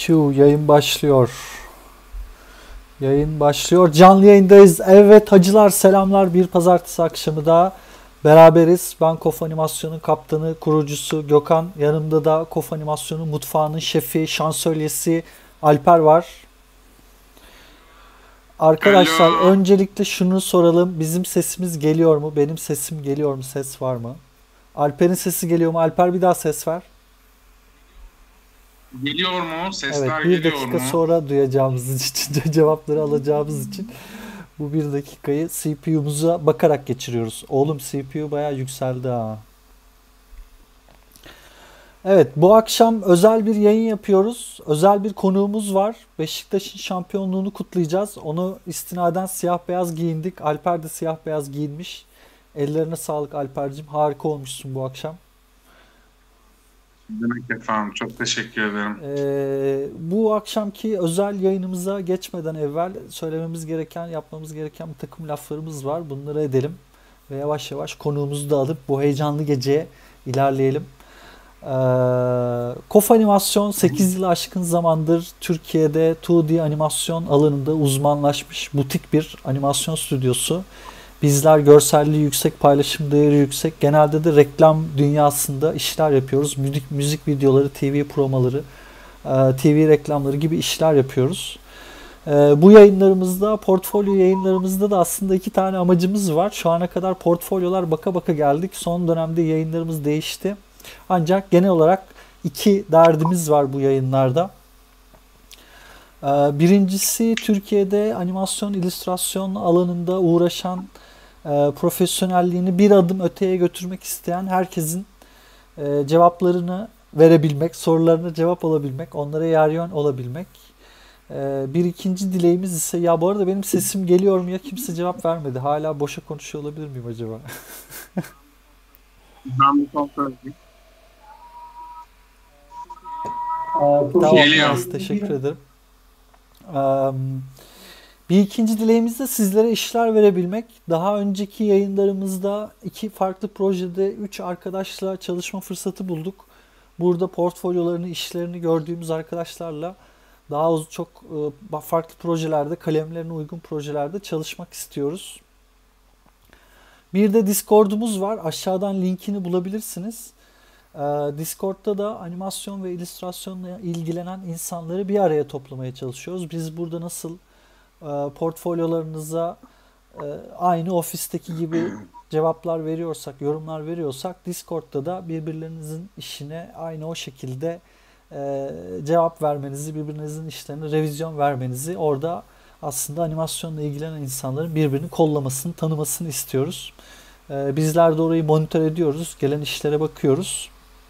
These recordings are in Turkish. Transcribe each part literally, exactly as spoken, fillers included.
Q yayın başlıyor. Yayın başlıyor. Canlı yayındayız. Evet hacılar selamlar. Bir pazartesi akşamı daha beraberiz. Ben Kof Animasyon'un kaptanı, kurucusu Gökhan. Yanımda da Kof Animasyon'un mutfağının şefi, şansölyesi Alper var. Arkadaşlar Alo. öncelikle şunu soralım. Bizim sesimiz geliyor mu? Benim sesim geliyor mu? Ses var mı? Alper'in sesi geliyor mu? Alper bir daha ses ver. Geliyor mu? Evet, Sesler bir geliyor dakika mu? sonra duyacağımız için, cevapları alacağımız için bu bir dakikayı C P U'muza bakarak geçiriyoruz. Oğlum C P U bayağı yükseldi ha. Evet, bu akşam özel bir yayın yapıyoruz. Özel bir konuğumuz var. Beşiktaş'ın şampiyonluğunu kutlayacağız. Onu istinaden siyah beyaz giyindik. Alper de siyah beyaz giyinmiş. Ellerine sağlık Alper'cim. Harika olmuşsun bu akşam. Demek efendim. Çok teşekkür ederim. Ee, bu akşamki özel yayınımıza geçmeden evvel söylememiz gereken, yapmamız gereken bir takım laflarımız var. Bunları edelim ve yavaş yavaş konuğumuzu da alıp bu heyecanlı geceye ilerleyelim. Ee, Kof Animasyon sekiz yılı aşkın zamandır Türkiye'de iki D animasyon alanında uzmanlaşmış butik bir animasyon stüdyosu. Bizler görselliği yüksek, paylaşım değeri yüksek. Genelde de reklam dünyasında işler yapıyoruz. Müzik, müzik videoları, T V promoları, T V reklamları gibi işler yapıyoruz. Bu yayınlarımızda, portfolyo yayınlarımızda da aslında iki tane amacımız var. Şu ana kadar portfolyolar baka baka geldik. Son dönemde yayınlarımız değişti. Ancak genel olarak iki derdimiz var bu yayınlarda. Birincisi Türkiye'de animasyon, illüstrasyon alanında uğraşan, profesyonelliğini bir adım öteye götürmek isteyen herkesin cevaplarını verebilmek, sorularına cevap alabilmek, onlara yer yön olabilmek. Bir ikinci dileğimiz ise, ya bu arada benim sesim geliyor mu ya, kimse cevap vermedi. Hala boşa konuşuyor olabilir miyim acaba? Ben bir kontrol edeyim. Tamam, Geliyor. nice, teşekkür ederim. Bir ikinci dileğimiz de sizlere işler verebilmek. Daha önceki yayınlarımızda iki farklı projede üç arkadaşla çalışma fırsatı bulduk. Burada portfolyolarını, işlerini gördüğümüz arkadaşlarla daha uz- çok e, farklı projelerde, kalemlerine uygun projelerde çalışmak istiyoruz. Bir de Discord'umuz var. Aşağıdan linkini bulabilirsiniz. Ee, Discord'da da animasyon ve illüstrasyonla ilgilenen insanları bir araya toplamaya çalışıyoruz. Biz burada nasıl e, portfolyolarınıza e, aynı ofisteki gibi cevaplar veriyorsak, yorumlar veriyorsak, Discord'da da birbirlerinizin işine aynı o şekilde e, cevap vermenizi, birbirinizin işlerine revizyon vermenizi, orada aslında animasyonla ilgilenen insanların birbirini kollamasını, tanımasını istiyoruz. E, bizler de orayı monitör ediyoruz, gelen işlere bakıyoruz.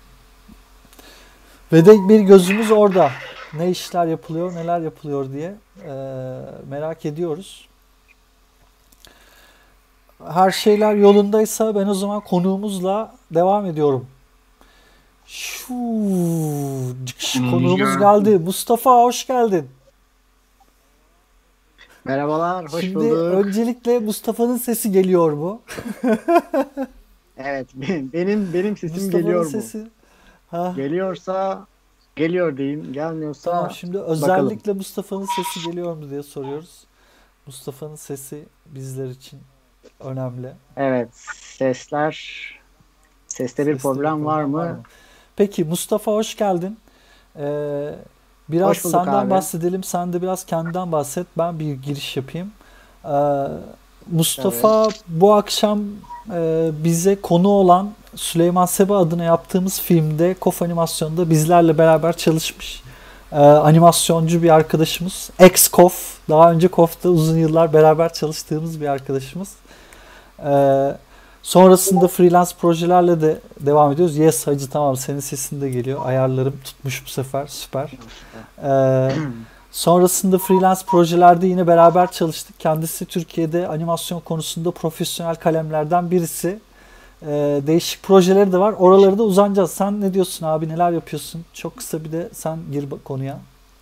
Ve de bir gözümüz orada. Ne işler yapılıyor, neler yapılıyor diye e, merak ediyoruz. Her şeyler yolundaysa ben o zaman konuğumuzla devam ediyorum. Şu Konumuz konuğumuz geldi. geldi. Mustafa hoş geldin. Merhabalar, hoş Şimdi bulduk. öncelikle Mustafa'nın sesi geliyor mu? Evet, benim benim, benim sesim Mustafa'nın geliyor mu? sesi. Ha, Geliyorsa geliyor diyeyim, tamam, gelmiyorsa şimdi bakalım. özellikle Mustafa'nın sesi geliyor mu diye soruyoruz. Mustafa'nın sesi bizler için önemli. Evet, sesler, seste bir Seste bir problem var problem var mı? mı? Peki Mustafa hoş geldin. Ee, biraz Hoş bulduk senden abi. bahsedelim. Sen de biraz kendinden bahset. Ben bir giriş yapayım. Ee, Tabii. Mustafa bu akşam e, bize konu olan Süleyman Seba adına yaptığımız filmde Kof Animasyon'da bizlerle beraber çalışmış. Ee, animasyoncu bir arkadaşımız. Ex-Kof. Daha önce Kof'ta uzun yıllar beraber çalıştığımız bir arkadaşımız. Ee, sonrasında freelance projelerle de devam ediyoruz. Yes hacı, tamam, senin sesin de geliyor. Ayarlarım tutmuş bu sefer. Süper. Süper. Ee, sonrasında freelance projelerde yine beraber çalıştık. Kendisi Türkiye'de animasyon konusunda profesyonel kalemlerden birisi. Ee, değişik projeleri de var. Oraları da uzanacağız. Sen ne diyorsun abi? Neler yapıyorsun? Çok kısa bir de sen gir konuya.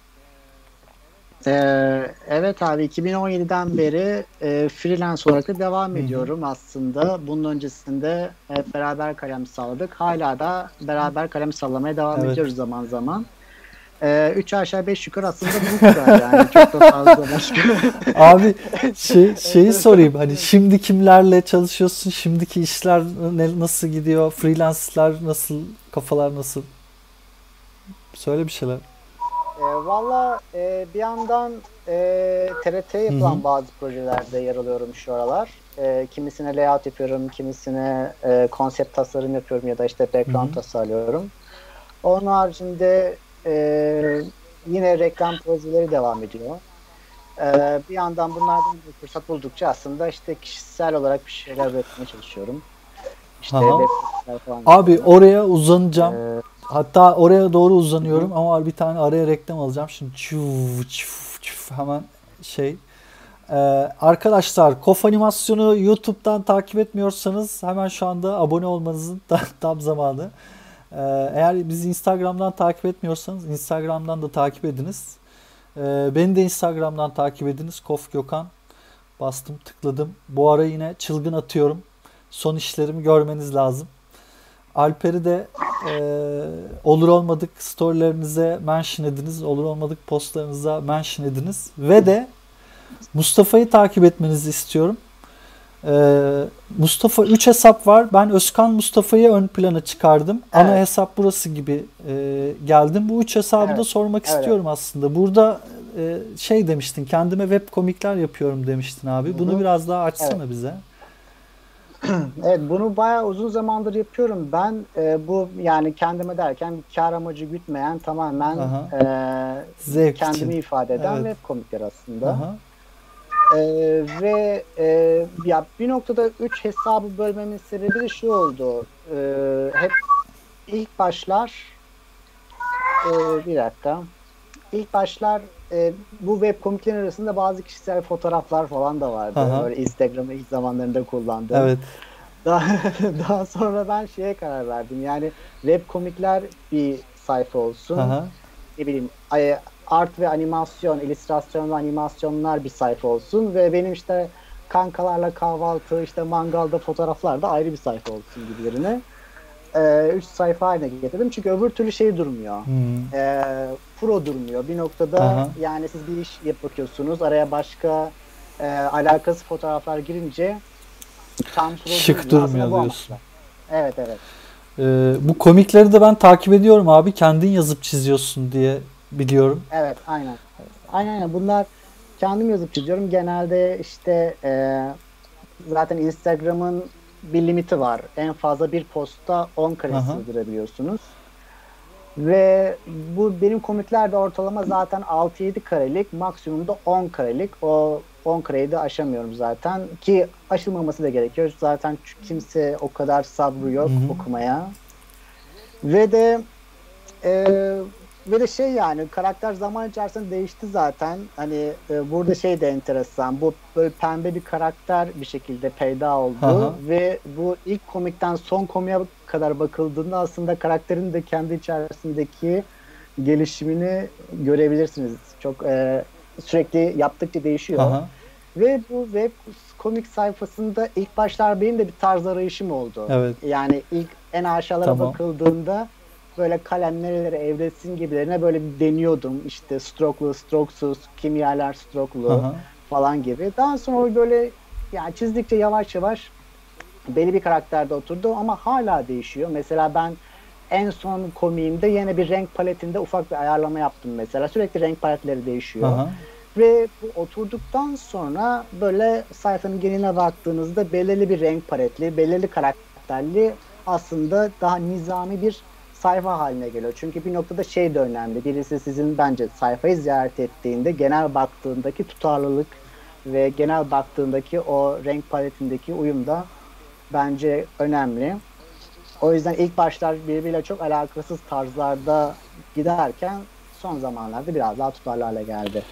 Ee, evet abi, iki bin on yediden beri e, freelance olarak da devam Hı hı. ediyorum aslında. Bunun öncesinde hep beraber kalem salladık. Hala da beraber kalem sallamaya devam Evet. ediyoruz zaman zaman. Ee, üç aşağı beş yukarı aslında bu kadar yani. Çok da fazla başka. Abi şey şeyi sorayım. Hani şimdi kimlerle çalışıyorsun? Şimdiki işler ne, nasıl gidiyor? Freelance'lar nasıl? Kafalar nasıl? Söyle bir şeyler. E, valla e, bir yandan e, T R T'ye Hı yapılan hı. bazı projelerde yer alıyorum şu aralar. E, kimisine layout yapıyorum, kimisine e, konsept tasarım yapıyorum ya da işte Hı background hı. tasarlıyorum. Onun haricinde e, yine reklam projeleri devam ediyor. E, bir yandan bunlardan bir fırsat buldukça aslında işte kişisel olarak bir şeyler üretmeye çalışıyorum. İşte Aha. web siteler falan Abi yapıyorum. oraya E, uzanacağım. Hatta oraya doğru hı hı, uzanıyorum ama bir tane araya reklam alacağım. Şimdi çuf, çuf, çuf, hemen şey. Ee, arkadaşlar Kof Animasyonu YouTube'dan takip etmiyorsanız hemen şu anda abone olmanızın da- tam zamanı. Ee, eğer bizi Instagram'dan takip etmiyorsanız Instagram'dan da takip ediniz. Ee, beni de Instagram'dan takip ediniz. Kof Gökhan. Bastım, tıkladım. Bu ara yine çılgın atıyorum. Son işlerimi görmeniz lazım. Alper'i de e, olur olmadık storylerinize mention ediniz. Olur olmadık postlarınıza mention ediniz. Ve de Mustafa'yı takip etmenizi istiyorum. Ee, Mustafa üç hesap var. Ben Özkan Mustafa'yı ön plana çıkardım. Ana evet, hesap burası gibi e, geldim. Bu üç hesabı da evet, sormak evet, evet. istiyorum aslında. Burada e, şey demiştin, kendime web komikler yapıyorum demiştin Hı abi. Bunu hı, biraz daha evet. açsana bize. Evet, bunu bayağı uzun zamandır yapıyorum. Ben e, bu yani kendime derken kar amacı gütmeyen tamamen Aha. e, Zevk için. kendimi ifade eden Evet. web komikler aslında. Aha. E, ve e, ya bir noktada üç hesabı bölmemin sebebi de şu oldu. E, hep ilk başlar e, bir dakika. İlk başlar e, bu web komiklerin arasında bazı kişisel fotoğraflar falan da vardı. Aha. Böyle Instagram'ı ilk zamanlarında kullandığım. Evet. Daha, daha sonra ben şeye karar verdim. Yani web komikler bir sayfa olsun. Aha. Ne bileyim ay- art ve animasyon, illüstrasyon ve animasyonlar bir sayfa olsun. Ve benim işte kankalarla kahvaltı, işte mangalda fotoğraflar da ayrı bir sayfa olsun gibilerine. Ee, üç sayfa haline getirdim. Çünkü öbür türlü şey durmuyor. Hmm. Ee, pro durmuyor. Bir noktada Aha. yani siz bir iş yap bakıyorsunuz. Araya başka e, alakası fotoğraflar girince tam pro Şık durmuyor. Aslında durmuyor bu diyorsun. amaçla. Evet, evet. Ee, bu komikleri de ben takip ediyorum abi. Kendin yazıp çiziyorsun diye biliyorum. Evet, aynen. Aynen, aynen. Bunlar kendim yazıp çiziyorum. Genelde işte e, zaten Instagram'ın bir limiti var. En fazla bir postta on kare Aha. sığdırabiliyorsunuz. Ve bu benim komikler de ortalama zaten altı yedi karelik, maksimumda on karelik. O on kareyi de aşamıyorum zaten. Ki aşılmaması da gerekiyor. Zaten kimse o kadar sabrı Hı yok hı. okumaya. Ve de Ee, ve de şey yani karakter zaman içerisinde değişti zaten. Hani e, burada şey de enteresan. Bu böyle pembe bir karakter bir şekilde peyda Aha. oldu ve bu ilk komikten son komiğe kadar bakıldığında aslında karakterin de kendi içerisindeki gelişimini görebilirsiniz. Çok e, sürekli yaptıkça değişiyor. Aha. Ve bu web komik sayfasında ilk başlar benim de bir tarz arayışım oldu. Evet. Yani ilk en aşağılara Tamam. bakıldığında böyle kalem nerelere evrilsin gibilerine böyle bir deniyordum. İşte stroke'lu, strokesuz, kimi yerler stroke'lu Aha. falan gibi. Daha sonra böyle yani çizdikçe yavaş yavaş belli bir karakterde oturdu ama hala değişiyor. Mesela ben en son komiğimde yine bir renk paletinde ufak bir ayarlama yaptım mesela. Sürekli renk paletleri değişiyor. Aha. Ve bu oturduktan sonra böyle sayfanın geneline baktığınızda belirli bir renk paletli, belirli karakterli aslında daha nizami bir sayfa haline geliyor. Çünkü bir noktada şey de önemli. Birisi sizin bence sayfayı ziyaret ettiğinde genel baktığındaki tutarlılık ve genel baktığındaki o renk paletindeki uyum da bence önemli. O yüzden ilk başlar birbiriyle çok alakasız tarzlarda giderken son zamanlarda biraz daha tutarlı hale geldi.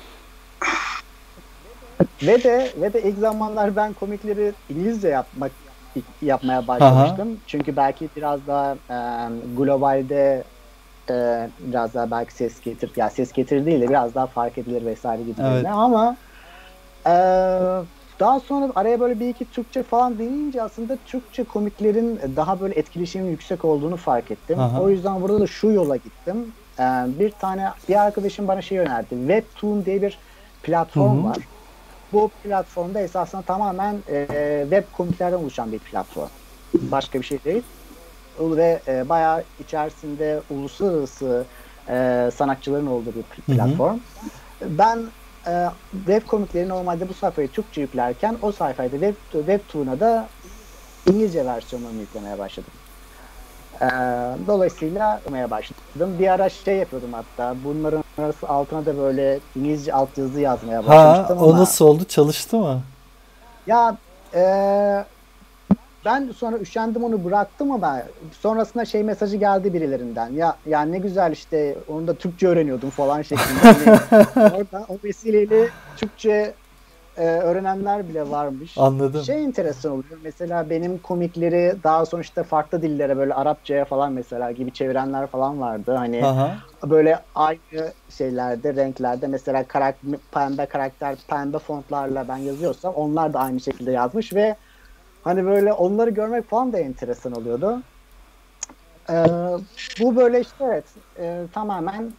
Ve de ve de ilk zamanlar ben komikleri İngilizce yapmak yapmaya Aha. başlamıştım. Çünkü belki biraz daha e, globalde e, biraz daha belki ses getir ya ses getirir değil de biraz daha fark edilir vesaire Evet. gibilerine ama e, daha sonra araya böyle bir iki Türkçe falan deneyince aslında Türkçe komiklerin daha böyle etkileşimin yüksek olduğunu fark ettim. Aha. O yüzden burada da şu yola gittim. Ee, bir tane bir arkadaşım bana şey önerdi. Webtoon diye bir platform Hı hı. var. Bu platformda esasında tamamen e, web komiklerden oluşan bir platform. Başka bir şey değil. Ve e, bayağı içerisinde uluslararası e, sanatçıların olduğu bir Hı hı. platform. Ben e, web komikleri normalde bu sayfayı Türkçe yüklerken o sayfayı da web, Webtoon'a da İngilizce versiyonunu yüklemeye başladım. E, dolayısıyla yüklemeye başladım. Bir ara şey yapıyordum hatta. Bunların arası altına da böyle İngilizce altyazı yazmaya Ha, başlamıştım o ama nasıl oldu? Çalıştı mı? ya e, ben sonra üşendim onu bıraktım ama sonrasında şey mesajı geldi birilerinden. Ya yani ne güzel işte onu da Türkçe öğreniyordum falan şeklinde. Hani orada o vesileyle Türkçe e, öğrenenler bile varmış. Anladım. Şey enteresan oluyor. Mesela benim komikleri daha sonuçta farklı dillere böyle Arapçaya falan mesela gibi çevirenler falan vardı. Hani Aha. böyle aynı şeylerde, renklerde mesela karakter, pembe karakter, pembe fontlarla ben yazıyorsam onlar da aynı şekilde yazmış ve hani böyle onları görmek falan da enteresan oluyordu. Ee, bu böyle işte evet e, tamamen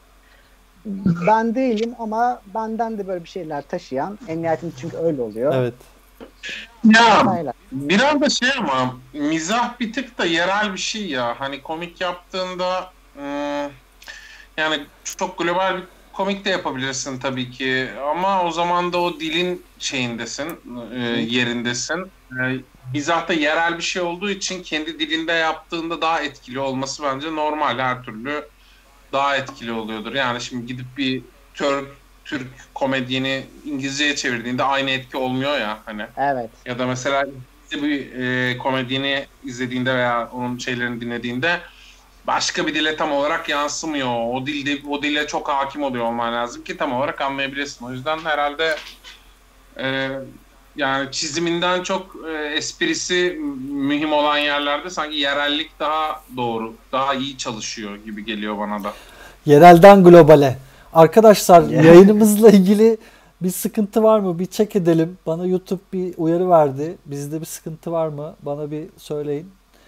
ben değilim ama benden de böyle bir şeyler taşıyan en nihayetinde çünkü öyle oluyor. Evet. Ya Sayılar. biraz da şey ama mizah bir tık da yerel bir şey ya. Hani komik yaptığında ım, yani çok global bir komik de yapabilirsin tabii ki. Ama o zaman da o dilin şeyindesin, e, yerindesin. E, mizah da yerel bir şey olduğu için kendi dilinde yaptığında daha etkili olması bence normal, her türlü daha etkili oluyordur. Yani şimdi gidip bir Türk Türk komedyeni İngilizceye çevirdiğinde aynı etki olmuyor ya hani. Evet. Ya da mesela bir e, komedyeni izlediğinde veya onun şeylerini dinlediğinde başka bir dile tam olarak yansımıyor. O dilde o dile çok hakim oluyor olman lazım ki tam olarak anlayabilirsin. O yüzden herhalde e, yani çiziminden çok e, esprisi mühim olan yerlerde sanki yerellik daha doğru, daha iyi çalışıyor gibi geliyor bana da. Yerelden globale. Arkadaşlar yayınımızla ilgili bir sıkıntı var mı? Bir check edelim. Bana YouTube bir uyarı verdi. Bizde bir sıkıntı var mı? Bana bir söyleyin.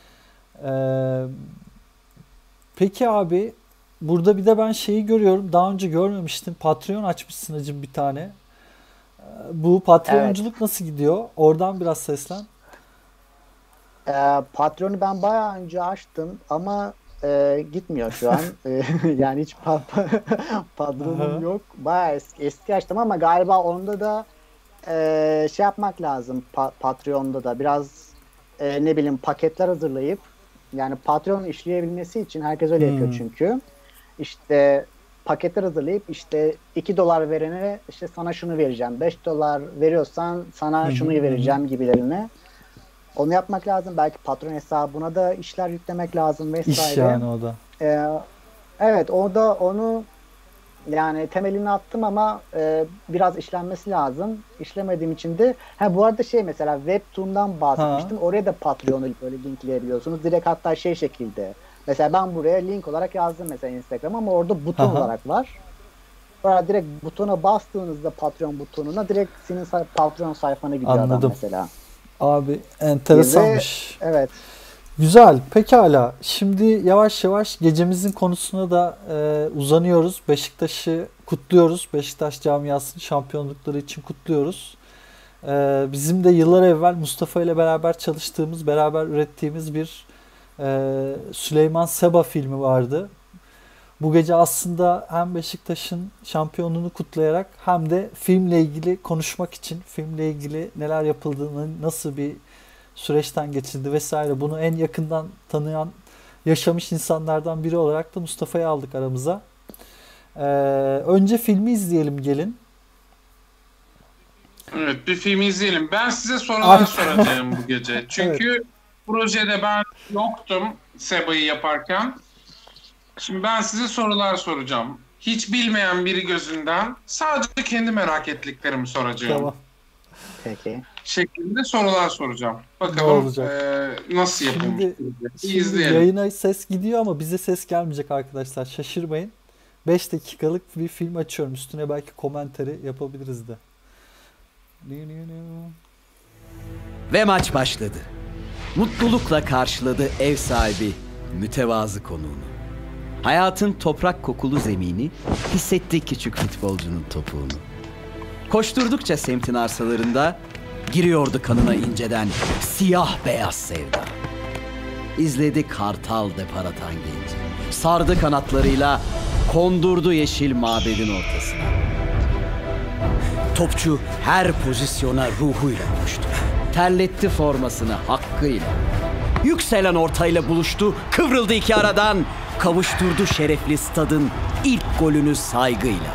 Ee, peki abi, burada bir de ben şeyi görüyorum. Daha önce görmemiştim. Patreon açmışsın hacım bir tane. Ee, bu Evet. Patreonculuk nasıl gidiyor? Oradan biraz seslen. Ee, Patreon'u ben bayağı önce açtım ama e, gitmiyor şu an. E, yani hiç pa- pa- patronum Aha. yok. Bayağı eski, eski açtım ama galiba onda da e, şey yapmak lazım. Pa- Patreon'da da biraz e, ne bileyim paketler hazırlayıp yani Patreon işleyebilmesi için herkes öyle yapıyor Hmm. çünkü. İşte paketler hazırlayıp işte iki dolar verene işte sana şunu vereceğim. beş dolar veriyorsan Hı sana hı, şunu hı hı. vereceğim gibilerine. Onu yapmak lazım. Belki patron hesabına da işler yüklemek lazım İş vesaire. yani o da. Ee, evet o da onu yani temelini attım ama e, biraz işlenmesi lazım. İşlemediğim için de ha bu arada şey mesela Webtoon'dan Ha. bahsetmiştim. Oraya da Patreon'u böyle linkleyebiliyorsunuz. Direkt hatta şey şekilde. Mesela ben buraya link olarak yazdım mesela Instagram ama orada buton Aha. olarak var. Sonra direkt butona bastığınızda Patreon butonuna direkt senin say- Patreon sayfana gidiyor adam Anladım. mesela. Abi Gibi enteresanmış. evet. Güzel. Pekala. Şimdi yavaş yavaş gecemizin konusuna da e, uzanıyoruz. Beşiktaş'ı kutluyoruz. Beşiktaş camiasının şampiyonlukları için kutluyoruz. E, bizim de yıllar evvel Mustafa ile beraber çalıştığımız, beraber ürettiğimiz bir e, Süleyman Seba filmi vardı. Bu gece aslında hem Beşiktaş'ın şampiyonluğunu kutlayarak hem de filmle ilgili konuşmak için, filmle ilgili neler yapıldığını, nasıl bir süreçten geçildi vesaire, bunu en yakından tanıyan, yaşamış insanlardan biri olarak da Mustafa'yı aldık aramıza. Ee, önce filmi izleyelim gelin. Evet, bir film izleyelim. Ben size sorular Ay, soracağım bu gece. evet. Çünkü projede ben yoktum Seba'yı yaparken. Şimdi ben size sorular soracağım. Hiç bilmeyen biri gözünden sadece kendi merak ettiklerimi Tamam. soracağım. Peki. Şeklinde sorular soracağım. Ne Bakalım olacak? eee, nasıl yapılmış. Şimdi Bir şimdi izleyelim. yayına ses gidiyor ama bize ses gelmeyecek arkadaşlar. Şaşırmayın. beş dakikalık bir film açıyorum. Üstüne belki komentari yapabiliriz de. Ve maç başladı. Mutlulukla karşıladı ev sahibi mütevazı konuğunu. Hayatın toprak kokulu zemini hissetti küçük futbolcunun topuğunu. Koşturdukça semtin arsalarında giriyordu kanına inceden siyah beyaz sevda. İzledi kartal deparatan genci. Sardı kanatlarıyla, kondurdu yeşil mabedin ortasına. Topçu her pozisyona ruhuyla koştu. Terletti formasını hakkıyla. Yükselen ortayla buluştu, kıvrıldı iki aradan. Kavuşturdu şerefli stadın ilk golünü saygıyla.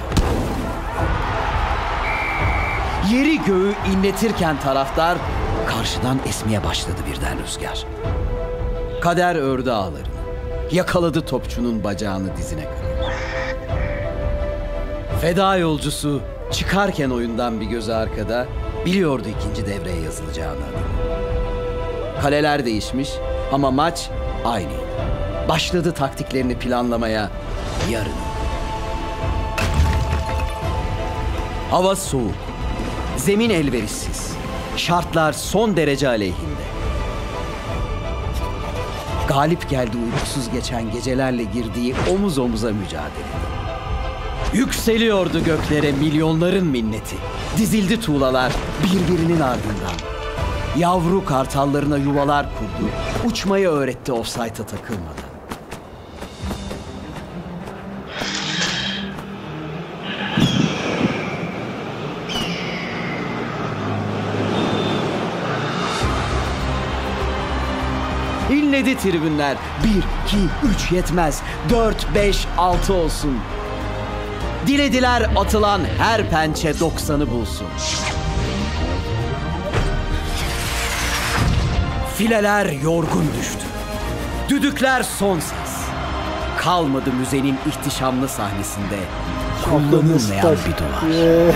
Yeri göğü inletirken taraftar, karşıdan esmeye başladı birden rüzgar. Kader ördü ağlarını. Yakaladı topçunun bacağını dizine kadar. Feda yolcusu çıkarken oyundan bir gözü arkada, biliyordu ikinci devreye yazılacağını. Kaleler değişmiş ama maç aynıydı. Başladı taktiklerini planlamaya yarın. Hava soğuk. Zemin elverişsiz. Şartlar son derece aleyhinde. Galip geldi uykusuz geçen gecelerle girdiği omuz omuza mücadele. Yükseliyordu göklere milyonların minneti. Dizildi tuğlalar birbirinin ardından. Yavru kartallarına yuvalar kurdu. Uçmayı öğretti ofsayta takılmadan. İnledi tribünler. Bir, iki, üç yetmez. Dört, beş, altı olsun. Dilediler atılan her pençe doksanı bulsun. Fileler yorgun düştü. Düdükler son ses. Kalmadı müzenin ihtişamlı sahnesinde kullanılmayan bir duvar.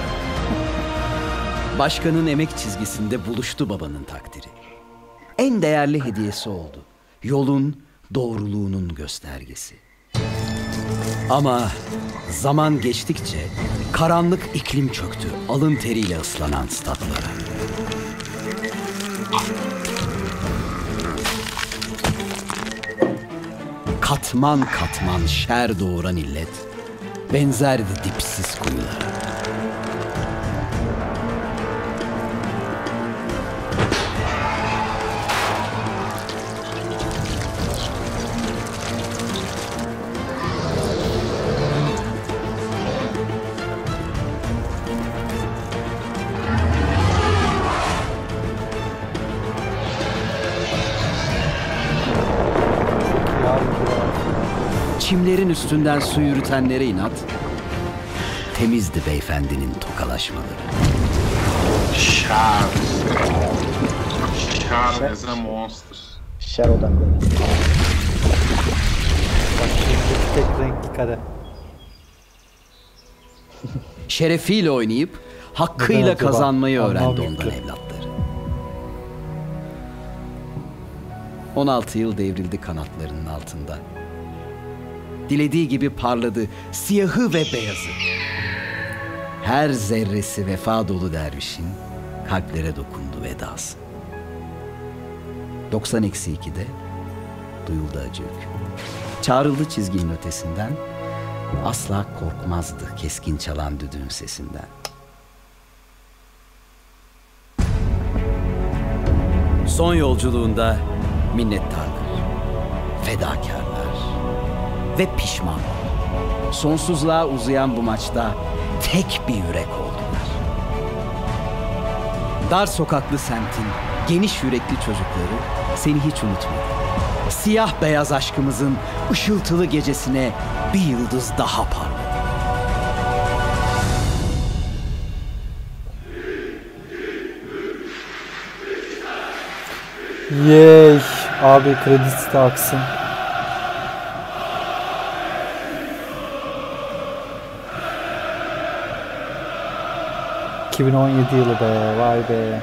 Başkanın emek çizgisinde buluştu babanın takdiri. En değerli hediyesi oldu. Yolun, doğruluğunun göstergesi. Ama zaman geçtikçe karanlık iklim çöktü alın teriyle ıslanan statlara. Katman katman şer doğuran illet benzerdi dipsiz kuyulara. Çimlerin üstünden su yürütenlere inat, temizdi beyefendinin tokalaşmaları. Şar. Şar as a monster. Şer odaklı. Tek renkli kare. Şerefiyle oynayıp hakkıyla acaba? kazanmayı öğrendi Anlam ondan yüklü. evlatları. on altı yıl devrildi kanatlarının altında. Dilediği gibi parladı siyahı ve beyazı. Her zerresi vefa dolu dervişin kalplere dokundu vedası. doksan eksi ikide duyuldu acı hüküm. Çağrıldı çizginin ötesinden, asla korkmazdı keskin çalan düdüğün sesinden. Son yolculuğunda minnettarlar, fedakarlar ve pişman. Sonsuzluğa uzayan bu maçta tek bir yürek oldular. Dar sokaklı semtin geniş yürekli çocukları seni hiç unutmadı. Siyah beyaz aşkımızın ışıltılı gecesine bir yıldız daha parladı. Yey abi, kredisi de aksın. iki bin on yedi yılı be, vay be.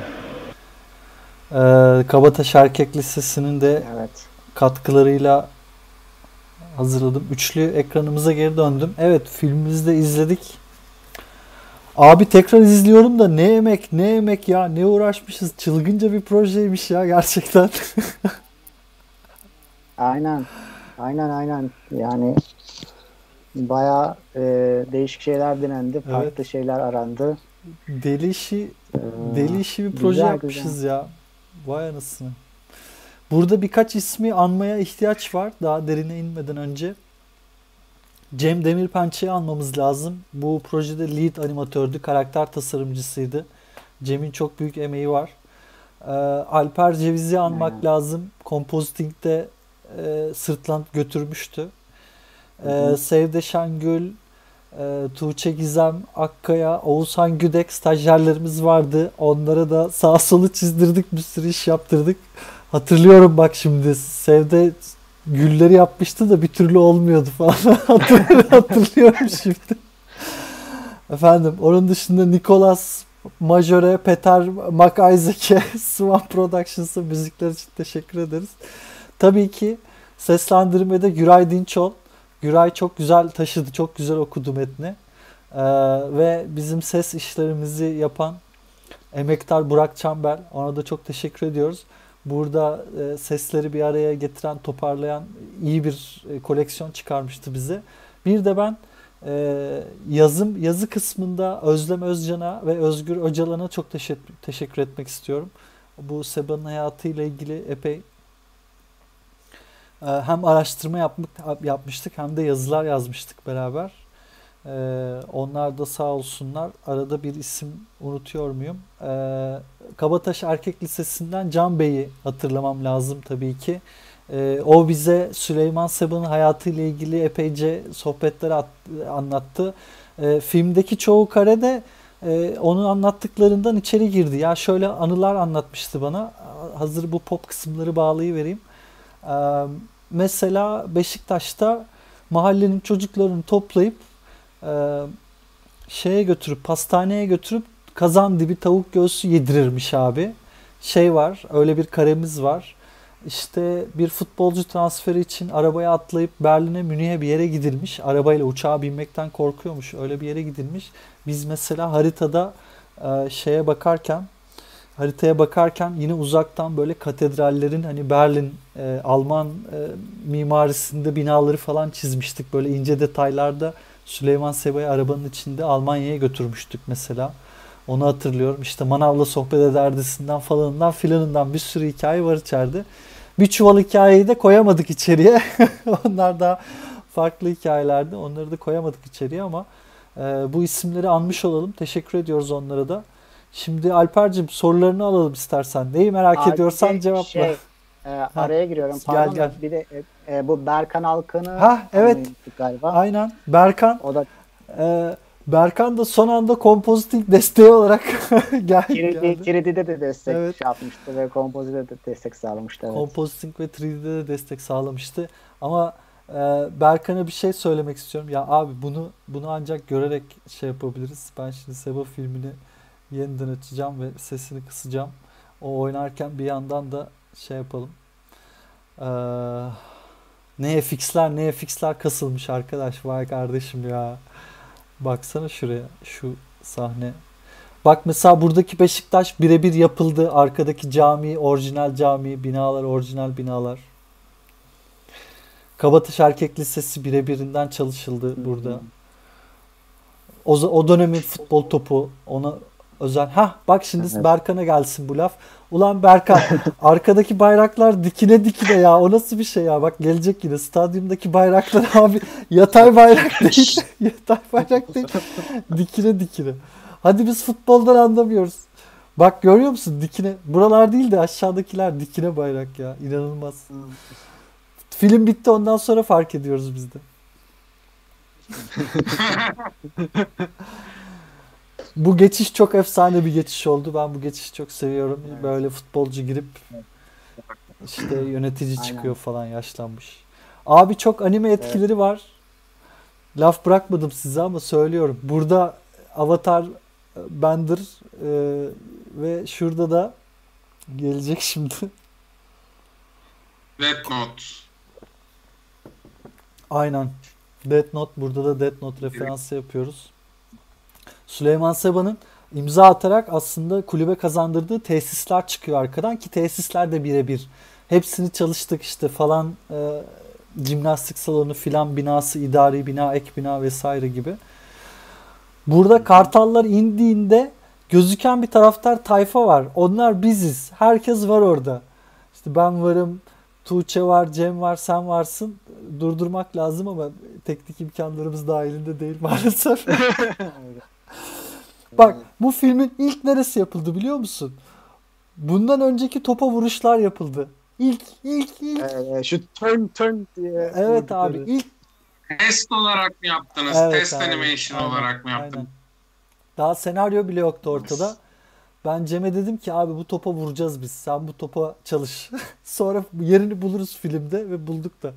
Ee, Kabataş Erkek Lisesi'nin de Evet. katkılarıyla hazırladım. Üçlü ekranımıza geri döndüm. Evet, filmimizi de izledik. Abi tekrar izliyorum da ne emek ne emek ya, ne uğraşmışız. Çılgınca bir projeymiş ya gerçekten. Aynen. Aynen aynen. Yani bayağı e, değişik şeyler denendi. Farklı Evet. şeyler arandı. Deli işi, Ee, deli işi bir proje güzel güzel. yapmışız ya. Vay anasını. Burada birkaç ismi anmaya ihtiyaç var daha derine inmeden önce. Cem Demirpençe'yi anmamız lazım. Bu projede lead animatördü, karakter tasarımcısıydı. Cem'in çok büyük emeği var. Ee, Alper Ceviz'i anmak Aynen. lazım. Compositing'de e, sırtlan götürmüştü. Hı Ee, hı. Sevde Şengül, e, Tuğçe Gizem, Akkaya, Oğuzhan Güdek stajyerlerimiz vardı. Onlara da sağ solu çizdirdik, bir sürü iş yaptırdık. Hatırlıyorum bak şimdi. Sevde gülleri yapmıştı da bir türlü olmuyordu falan. Hatırlıyorum, hatırlıyorum şimdi. Efendim, onun dışında Nicolas Majore, Peter McIsaac'e, Swan Productions'a müzikler için teşekkür ederiz. Tabii ki seslendirmede Güray Dinçol. Güray çok güzel taşıdı, çok güzel okudu metni. Ee, ve bizim ses işlerimizi yapan emektar Burak Çambel. Ona da çok teşekkür ediyoruz. Burada e, sesleri bir araya getiren, toparlayan iyi bir e, koleksiyon çıkarmıştı bize. Bir de ben e, yazım yazı kısmında Özlem Özcan'a ve Özgür Öcalan'a çok teşekkür, teşekkür etmek istiyorum. Bu Seba'nın hayatıyla ilgili epey e, hem araştırma yapmak, yapmıştık hem de yazılar yazmıştık beraber. Ee, onlar da sağ olsunlar. Arada bir isim unutuyor muyum? Ee, Kabataş Erkek Lisesi'nden Can Bey'i hatırlamam lazım tabii ki. Ee, o bize Süleyman Seba'nın hayatıyla ilgili epeyce sohbetler at- anlattı. Ee, filmdeki çoğu kare de e, onun anlattıklarından içeri girdi. Ya şöyle anılar anlatmıştı bana. Hazır bu pop kısımları bağlayıvereyim. Ee, mesela Beşiktaş'ta mahallenin çocuklarını toplayıp Ee, şeye götürüp pastaneye götürüp kazan dibi tavuk göğsü yedirirmiş abi. Şey var, öyle bir karemiz var. İşte bir futbolcu transferi için arabaya atlayıp Berlin'e, Münih'e bir yere gidilmiş. Arabayla uçağa binmekten korkuyormuş. Öyle bir yere gidilmiş. Biz mesela haritada e, şeye bakarken haritaya bakarken yine uzaktan böyle katedrallerin hani Berlin e, Alman e, mimarisinde binaları falan çizmiştik. Böyle ince detaylarda Süleyman Seba'yı arabanın içinde Almanya'ya götürmüştük mesela. Onu hatırlıyorum. İşte manavla sohbet ederdisinden falanından filanından bir sürü hikaye var içeride. Bir çuval hikayeyi de koyamadık içeriye. Onlar da farklı hikayelerdi. Onları da koyamadık içeriye ama e, bu isimleri anmış olalım. Teşekkür ediyoruz onlara da. Şimdi Alper'cim sorularını alalım istersen. Neyi merak Aa, bir ediyorsan de cevapla. şey, e, araya giriyorum Gel, pardon gel. da bir de e, e, bu Berkan Alkan'ı Ha, evet. anlamıştık galiba. Aynen. Berkan. O da Ee, Berkan da son anda compositing desteği olarak gel üç D, geldi. üç D'de de destek Evet. şey yapmıştı ve kompozide de destek sağlamıştı. Evet. Compositing ve üç D'de de destek sağlamıştı. Ama e, Berkan'a bir şey söylemek istiyorum. Ya abi bunu bunu ancak görerek şey yapabiliriz. Ben şimdi Seba filmini yeniden açacağım ve sesini kısacağım. O oynarken bir yandan da şey yapalım. Ee, ne F X'ler ne F X'ler kasılmış arkadaş. Vay kardeşim ya. Baksana şuraya. Şu sahne. Bak mesela buradaki Beşiktaş birebir yapıldı. Arkadaki cami orijinal cami. Binalar orijinal binalar. Kabataş Erkek Lisesi birebirinden çalışıldı burada. O, za- o dönemin futbol topu ona özel. Hah bak şimdi Evet. Berkan'a gelsin bu laf. Ulan Berkan arkadaki bayraklar dikine dikine ya. O nasıl bir şey ya? Bak gelecek yine. Stadyumdaki bayraklar abi yatay bayrak değil. Yatay bayrak değil. Dikine dikine. Hadi biz futboldan anlamıyoruz. Bak görüyor musun dikine. Buralar değil de aşağıdakiler dikine bayrak ya. İnanılmaz. Film bitti ondan sonra fark ediyoruz biz de. Bu geçiş çok efsane bir geçiş oldu. Ben bu geçişi çok seviyorum. Evet. Böyle futbolcu girip işte yönetici Aynen. çıkıyor falan yaşlanmış. Abi çok anime etkileri var. Laf bırakmadım size ama söylüyorum. Burada Avatar Bender e, ve şurada da gelecek şimdi. Death Note. Aynen. Death Note. Burada da Death Note referansı yapıyoruz. Süleyman Seba'nın imza atarak aslında kulübe kazandırdığı tesisler çıkıyor arkadan ki tesisler de birebir. Hepsini çalıştık işte falan e, Jimnastik salonu filan binası, idari bina, ek bina vesaire gibi. Burada Kartallar indiğinde gözüken bir taraftar tayfa var. Onlar biziz. Herkes var orada. İşte ben varım, Tuğçe var, Cem var, sen varsın. Durdurmak lazım ama teknik imkanlarımız dahilinde değil maalesef. Bak, bu filmin ilk neresi yapıldı biliyor musun? Bundan önceki topa vuruşlar yapıldı. İlk, ilk, ilk. Ee, şu turn turn diye. Evet abi, vurdukları. ilk. Test olarak mı yaptınız? Evet Test abi, animation aynen, olarak mı aynen. yaptınız? Daha senaryo bile yoktu ortada. Ben Cem'e dedim ki abi bu topa vuracağız biz. Sen bu topa çalış. Sonra yerini buluruz filmde ve bulduk da.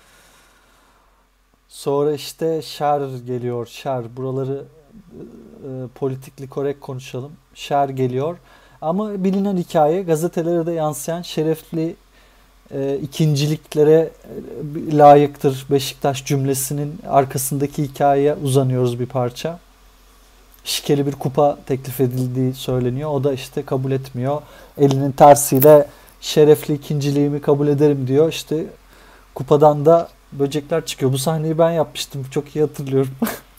Sonra işte Cher geliyor. Cher. Buraları e, politikli korrekt konuşalım. Cher geliyor. Ama bilinen hikaye, gazetelere de yansıyan şerefli e, ikinciliklere e, layıktır Beşiktaş cümlesinin arkasındaki hikayeye uzanıyoruz bir parça. Şikeli bir kupa teklif edildiği söyleniyor. O da işte kabul etmiyor. Elinin tersiyle şerefli ikinciliğimi kabul ederim diyor. İşte kupadan da böcekler çıkıyor. Bu sahneyi ben yapmıştım. Çok iyi hatırlıyorum.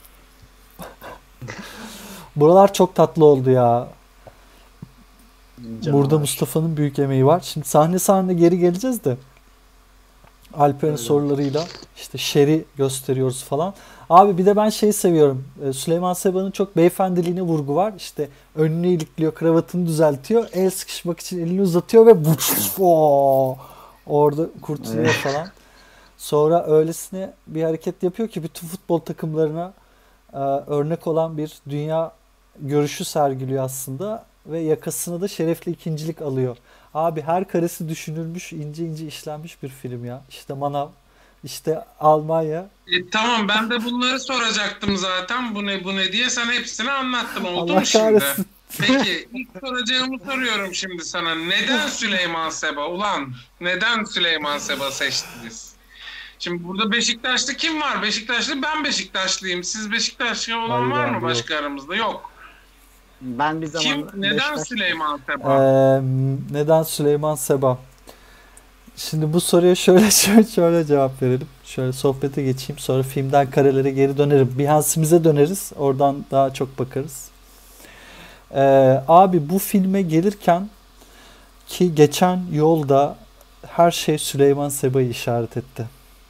Buralar çok tatlı oldu ya. Canavar. Burada Mustafa'nın büyük emeği var. Şimdi sahne sahne geri geleceğiz de. Alper'in Öyle. sorularıyla işte Şer'i gösteriyoruz falan. Abi bir de ben şeyi seviyorum. Ee, Süleyman Seba'nın çok beyefendiliğine vurgu var. İşte önünü ilikliyor, kravatını düzeltiyor. El sıkışmak için elini uzatıyor ve vuç, oo, orada kurtuluyor Evet. falan. Sonra öylesine bir hareket yapıyor ki bütün futbol takımlarına e, örnek olan bir dünya görüşü sergiliyor aslında. Ve yakasına da şerefli ikincilik alıyor. Abi her karesi düşünülmüş, ince ince işlenmiş bir film ya. İşte Manav, işte Almanya. E, tamam, ben de bunları soracaktım zaten. Bu ne bu ne diye sen hepsini anlattın. Oldu Allah mu şimdi? kahretsin. Peki ilk soracağımı soruyorum şimdi sana. Neden Süleyman Seba? Ulan neden Süleyman Seba seçtiniz? Şimdi burada Beşiktaşlı kim var? Beşiktaşlı ben Beşiktaşlıyım. Siz Beşiktaşlı olan Hayır var abi, mı yok. başka aramızda? Yok. Ben bir zaman Kim? Neden Beşiktaş- Süleyman Ee, Seba? neden Süleyman Seba? Şimdi bu soruya şöyle şöyle, şöyle cevap verelim. Şöyle sohbete geçeyim. Sonra filmden karelere geri dönerim. Behance'imize döneriz. Oradan daha çok bakarız. Ee, abi bu filme gelirken ki geçen yolda her şey Süleyman Seba'yı işaret etti.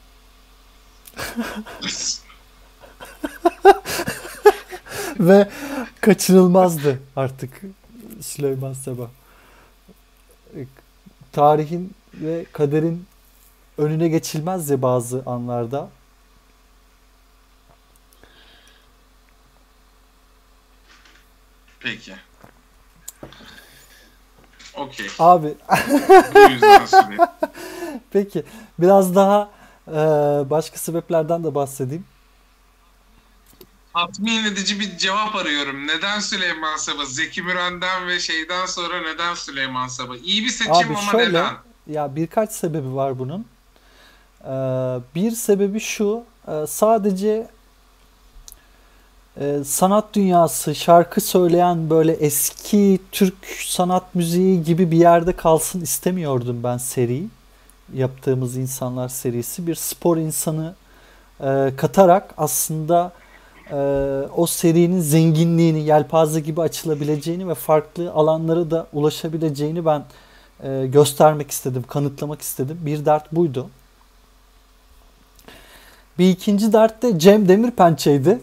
Ve kaçınılmazdı artık Süleyman Seba. E, Tarihin ve kaderin önüne geçilmez ya bazı anlarda. Peki. Okey. Abi Bu yüzden Süleyman. peki biraz daha e, başka sebeplerden de bahsedeyim. Tatmin edici bir cevap arıyorum. Neden Süleyman Seba? Zeki Müren'den ve şeyden sonra neden Süleyman Seba? İyi bir seçim Abi ama şöyle, neden? ya birkaç sebebi var bunun. Ee, bir sebebi şu, e, sadece e, sanat dünyası, şarkı söyleyen böyle eski Türk sanat müziği gibi bir yerde kalsın istemiyordum ben seri. Yaptığımız insanlar serisi. Bir spor insanı e, katarak aslında e, o serinin zenginliğini, yelpaze gibi açılabileceğini ve farklı alanlara da ulaşabileceğini ben e, göstermek istedim, kanıtlamak istedim. Bir dert buydu. Bir ikinci dert de Cem Demirpençe'ydi.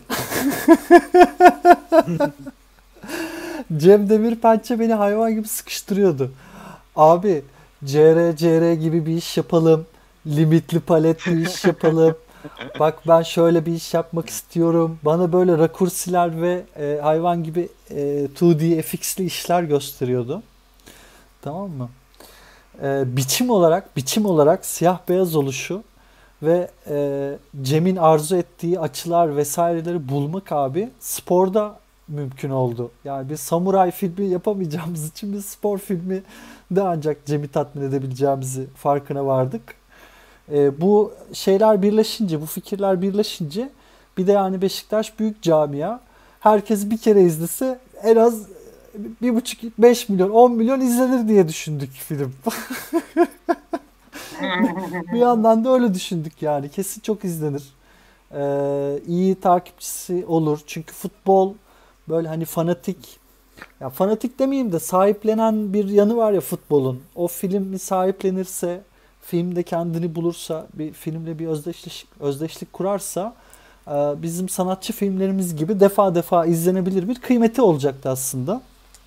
Cem Demirpençe beni hayvan gibi sıkıştırıyordu. Abi C R C R gibi bir iş yapalım. Limitli palet bir iş yapalım. Bak ben şöyle bir iş yapmak istiyorum. Bana böyle rakursiler ve e, hayvan gibi e, iki D F X'li işler gösteriyordu. Tamam mı? E, biçim olarak, biçim olarak siyah beyaz oluşu ve e, Cem'in arzu ettiği açılar vesaireleri bulmak abi sporda mümkün oldu. Yani bir samuray filmi yapamayacağımız için bir spor filmi de ancak Cem'i tatmin edebileceğimizi farkına vardık. E, bu şeyler birleşince, bu fikirler birleşince bir de yani Beşiktaş büyük camia. Herkes bir kere izlese en az bir buçuk, beş milyon, on milyon izlenir diye düşündük film. Bir yandan da öyle düşündük yani. Kesin çok izlenir. Ee, iyi takipçisi olur. Çünkü futbol böyle hani fanatik, ya fanatik demeyeyim de sahiplenen bir yanı var ya futbolun. O filmi sahiplenirse, filmde kendini bulursa, bir filmle bir özdeşlik, özdeşlik kurarsa e, bizim sanatçı filmlerimiz gibi defa defa izlenebilir bir kıymeti olacaktı aslında.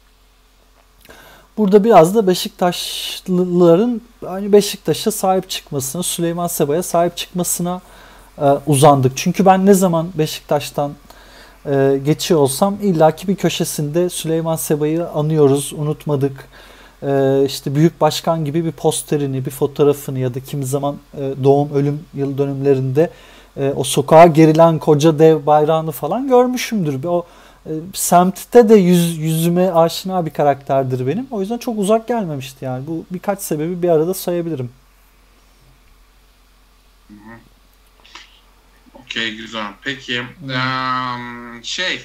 Burada biraz da Beşiktaşlıların hani Beşiktaş'a sahip çıkmasına, Süleyman Seba'ya sahip çıkmasına e, uzandık. Çünkü ben ne zaman Beşiktaş'tan e, geçiyor olsam illaki bir köşesinde Süleyman Seba'yı anıyoruz, unutmadık. E, işte Büyük Başkan gibi bir posterini, bir fotoğrafını ya da kimi zaman e, doğum ölüm yıl dönümlerinde e, o sokağa gerilen koca dev bayrağını falan görmüşümdür. O e, semtte de yüz, yüzüme aşina bir karakterdir benim. O yüzden çok uzak gelmemişti yani. Bu birkaç sebebi bir arada sayabilirim. Okey, güzel. Peki eee, şey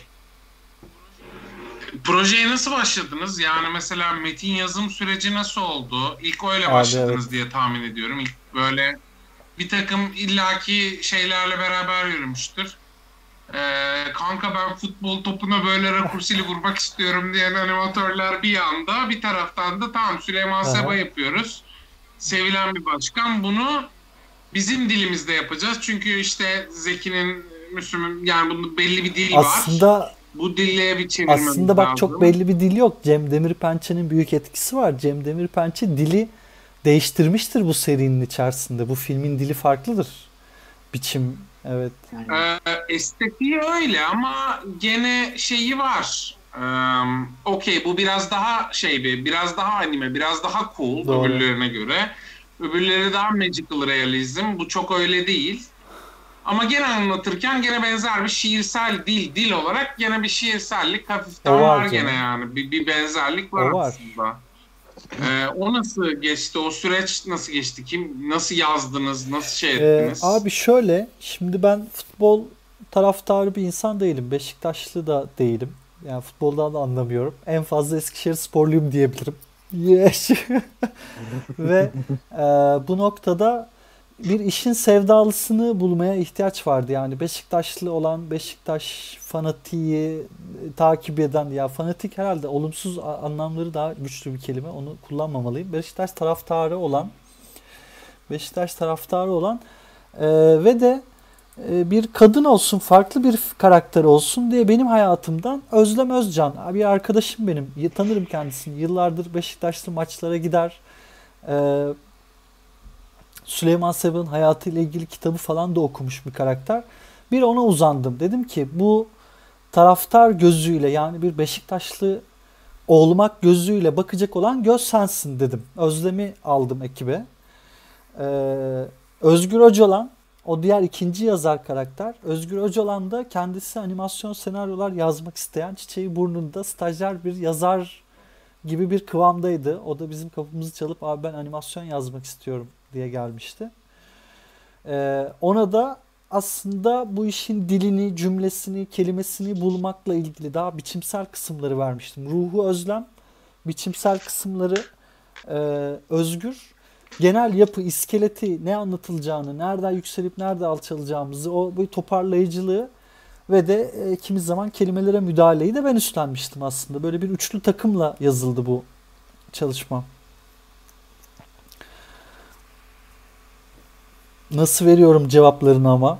projeye nasıl başladınız? Yani mesela metin yazım süreci nasıl oldu? İlk öyle Abi, başladınız evet. diye tahmin ediyorum. İlk böyle bir takım illaki şeylerle beraber yürümüştür. Ee, kanka ben futbol topuna böyle rakursili vurmak istiyorum diyen animatörler bir yanda, bir taraftan da tamam Süleyman Seba Aha. yapıyoruz. Sevilen bir başkan, bunu bizim dilimizde yapacağız. Çünkü işte Zeki'nin, Müslüm'ün yani bunun belli bir dili var. Aslında Bu dille bir çevirmemiz aslında bak lazım. çok belli bir dil yok. Cem Demirpençe'nin büyük etkisi var. Cem Demirpençe dili değiştirmiştir bu serinin içerisinde. Bu filmin dili farklıdır. Biçim, evet. Yani Ee, estetiği öyle ama gene şeyi var. Ee, Okey, bu biraz daha şey bir, biraz daha anime, biraz daha cool Doğru. öbürlerine göre. Öbürleri daha magical realizm. Bu çok öyle değil. Ama gene anlatırken gene benzer bir şiirsel dil, dil olarak gene bir şiirsellik hafiften O var var canım. gene yani. Bir, bir benzerlik var O var. aslında. Ee, o nasıl geçti? O süreç nasıl geçti? Kim, nasıl yazdınız? Nasıl şey Ee, ettiniz? abi şöyle, şimdi ben futbol taraftarı bir insan değilim. Beşiktaşlı da değilim. Yani futboldan da anlamıyorum. En fazla Eskişehirsporluyum diyebilirim. Yes. Ve e, bu noktada bir işin sevdalısını bulmaya ihtiyaç vardı. Yani Beşiktaşlı olan, Beşiktaş fanatiği e, takip eden, ya fanatik herhalde olumsuz a- anlamları daha güçlü bir kelime. Onu kullanmamalıyım. Beşiktaş taraftarı olan, Beşiktaş taraftarı olan e, ve de e, bir kadın olsun, farklı bir karakter olsun diye benim hayatımdan Özlem Özcan, bir arkadaşım benim. Y- Tanırım kendisini. Yıllardır Beşiktaşlı maçlara gider. E, Süleyman Seba'nın hayatıyla ilgili kitabı falan da okumuş bir karakter. Bir ona uzandım. Dedim ki bu taraftar gözüyle, yani bir Beşiktaşlı olmak gözüyle bakacak olan göz sensin dedim. Özlem'i aldım ekibe. Ee, Özgür Öcalan, o diğer ikinci yazar karakter. Özgür Öcalan da kendisi animasyon senaryolar yazmak isteyen, çiçeği burnunda stajyer bir yazar gibi bir kıvamdaydı. O da bizim kapımızı çalıp abi ben animasyon yazmak istiyorum diye gelmişti. Ee, ona da aslında bu işin dilini, cümlesini, kelimesini bulmakla ilgili daha biçimsel kısımları vermiştim. Ruhu Özlem, biçimsel kısımları e, Özgür. Genel yapı, iskeleti, ne anlatılacağını, nereden yükselip nerede alçalacağımızı, o bu toparlayıcılığı ve de e, kimi zaman kelimelere müdahaleyi de ben üstlenmiştim aslında. Böyle bir üçlü takımla yazıldı bu çalışma. Nasıl veriyorum cevaplarını ama?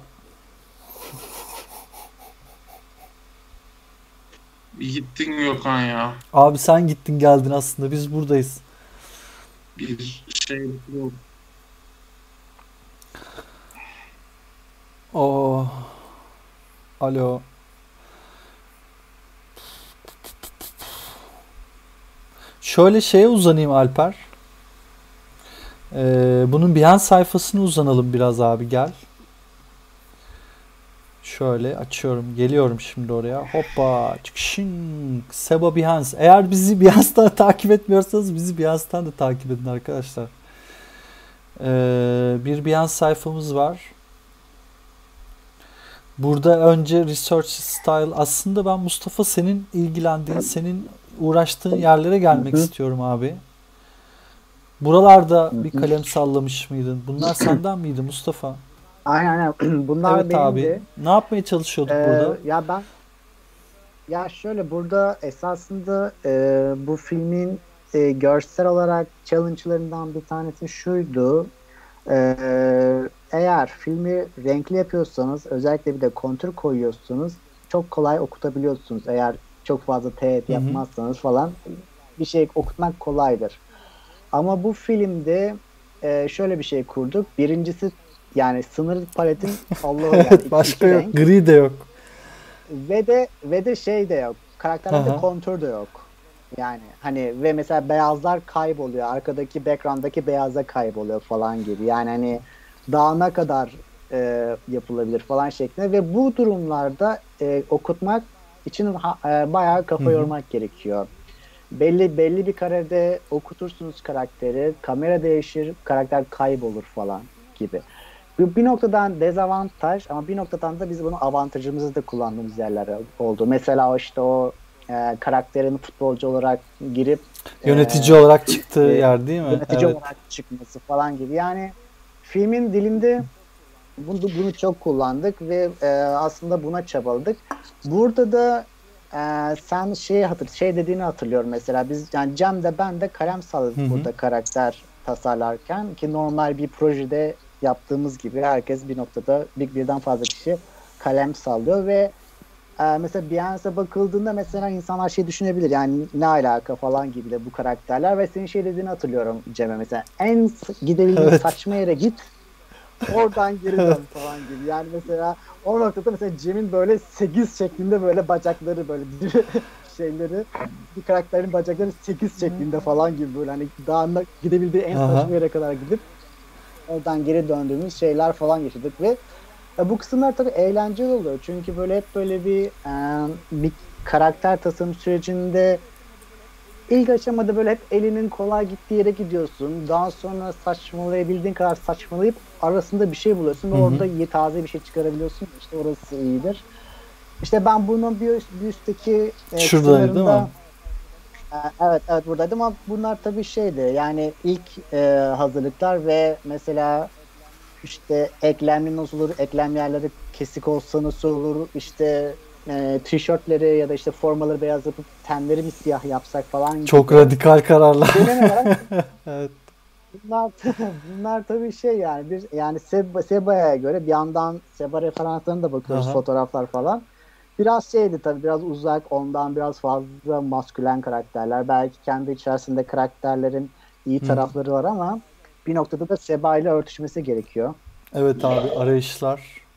Bir gittin Gökhan ya. Abi sen gittin geldin aslında. Biz buradayız. Bir şey yok. Oo. Alo. Şöyle şeye uzanayım Alper. Ee, bunun Behance sayfasına uzanalım biraz abi, gel. Şöyle açıyorum. Geliyorum şimdi oraya. Hoppa. Çıkışın. Seba Behance. Eğer bizi Behance'dan takip etmiyorsanız bizi Behance'dan da takip edin arkadaşlar. Ee, bir Behance sayfamız var. Burada önce Research Style. Aslında ben Mustafa senin ilgilendiğin, senin uğraştığın yerlere gelmek Hı hı. istiyorum abi. Buralarda bir kalem sallamış mıydın? Bunlar senden miydi Mustafa? Aynen aynen. Bunlar Evet benim abi. de. Ne yapmaya çalışıyorduk Ee, burada? ya ben ya şöyle burada esasında e, bu filmin e, görsel olarak challenge'larından bir tanesi şuydu. Ee, eğer filmi renkli yapıyorsanız, özellikle bir de kontür koyuyorsunuz, çok kolay okutabiliyorsunuz. Eğer çok fazla teğet Hı hı. yapmazsanız falan bir şey okutmak kolaydır. Ama bu filmde e, şöyle bir şey kurduk. Birincisi, yani sınır paletin Allah'ı yani iki, Evet, başka iki yok. renk. Gri de yok. Ve de ve de şey de yok. Karakterlerde Aha. kontür de yok. Yani hani ve mesela beyazlar kayboluyor. Arkadaki background'daki beyaza kayboluyor falan gibi. Yani hani daha ne kadar e, yapılabilir falan şeklinde ve bu durumlarda e, okutmak için ha, e, bayağı kafa Hı hı. yormak gerekiyor. Belli belli bir karede okutursunuz karakteri, kamera değişir, karakter kaybolur falan gibi. Bu bir noktadan dezavantaj ama bir noktadan da biz bunu avantajımızı da kullandığımız yerler oldu. Mesela o işte o e, karakterin futbolcu olarak girip Yönetici e, olarak çıktığı e, yer değil mi? yönetici Evet. olarak çıkması falan gibi. Yani filmin dilinde bunu, bunu çok kullandık ve e, aslında buna çabaladık. Burada da e, sen şey hatır şey dediğini hatırlıyorum mesela. Biz yani Cem de ben de kalem salladık Hı hı. burada karakter tasarlarken ki normal bir projede yaptığımız gibi herkes bir noktada bir birden fazla kişi kalem sallıyor ve e, mesela Beyoncé bakıldığında mesela insanlar şey düşünebilir yani ne alaka falan gibi de bu karakterler ve senin şey dediğini hatırlıyorum Cem'e mesela en s- gidebildiğin Evet. saçma yere git oradan geri dön falan gibi. Yani mesela o noktada mesela Cem'in böyle sekiz şeklinde böyle bacakları böyle şeyleri bir karakterin bacakları sekiz şeklinde falan gibi böyle hani daha da gidebildiği en Aha. saçma yere kadar gidip oradan geri döndüğümüz şeyler falan yaşadık ve e, bu kısımlar tabii eğlenceli oluyor. Çünkü böyle hep böyle bir e, bir karakter tasarım sürecinde İlk aşamada böyle hep elinin kolay gittiği yere gidiyorsun. Daha sonra saçmalayabildiğin kadar saçmalayıp arasında bir şey buluyorsun ve Hı hı. orada iyi, taze bir şey çıkarabiliyorsun. İşte orası iyidir. İşte ben bunun bir, üst- bir üstteki e, Şuradaydı değil mi? kısımlarında e, evet evet buradaydım ama bunlar tabii şeydi yani ilk e, hazırlıklar ve mesela işte eklemli nasıl olur, eklem yerleri kesik olsa nasıl olur, işte e, tişörtleri ya da işte formaları beyaz yapıp tenleri mi siyah yapsak falan Çok gibi. radikal kararlar. Genel olarak Evet. bunlar bunlar tabii şey yani bir yani Seba, Seba'ya göre bir yandan Seba referanslarına da bakıyoruz Aha. fotoğraflar falan. Biraz şeydi tabii biraz uzak ondan biraz fazla maskülen karakterler. Belki kendi içerisinde karakterlerin iyi Hı hı. tarafları var ama bir noktada da Seba ile örtüşmesi gerekiyor. Evet abi, arayışlar.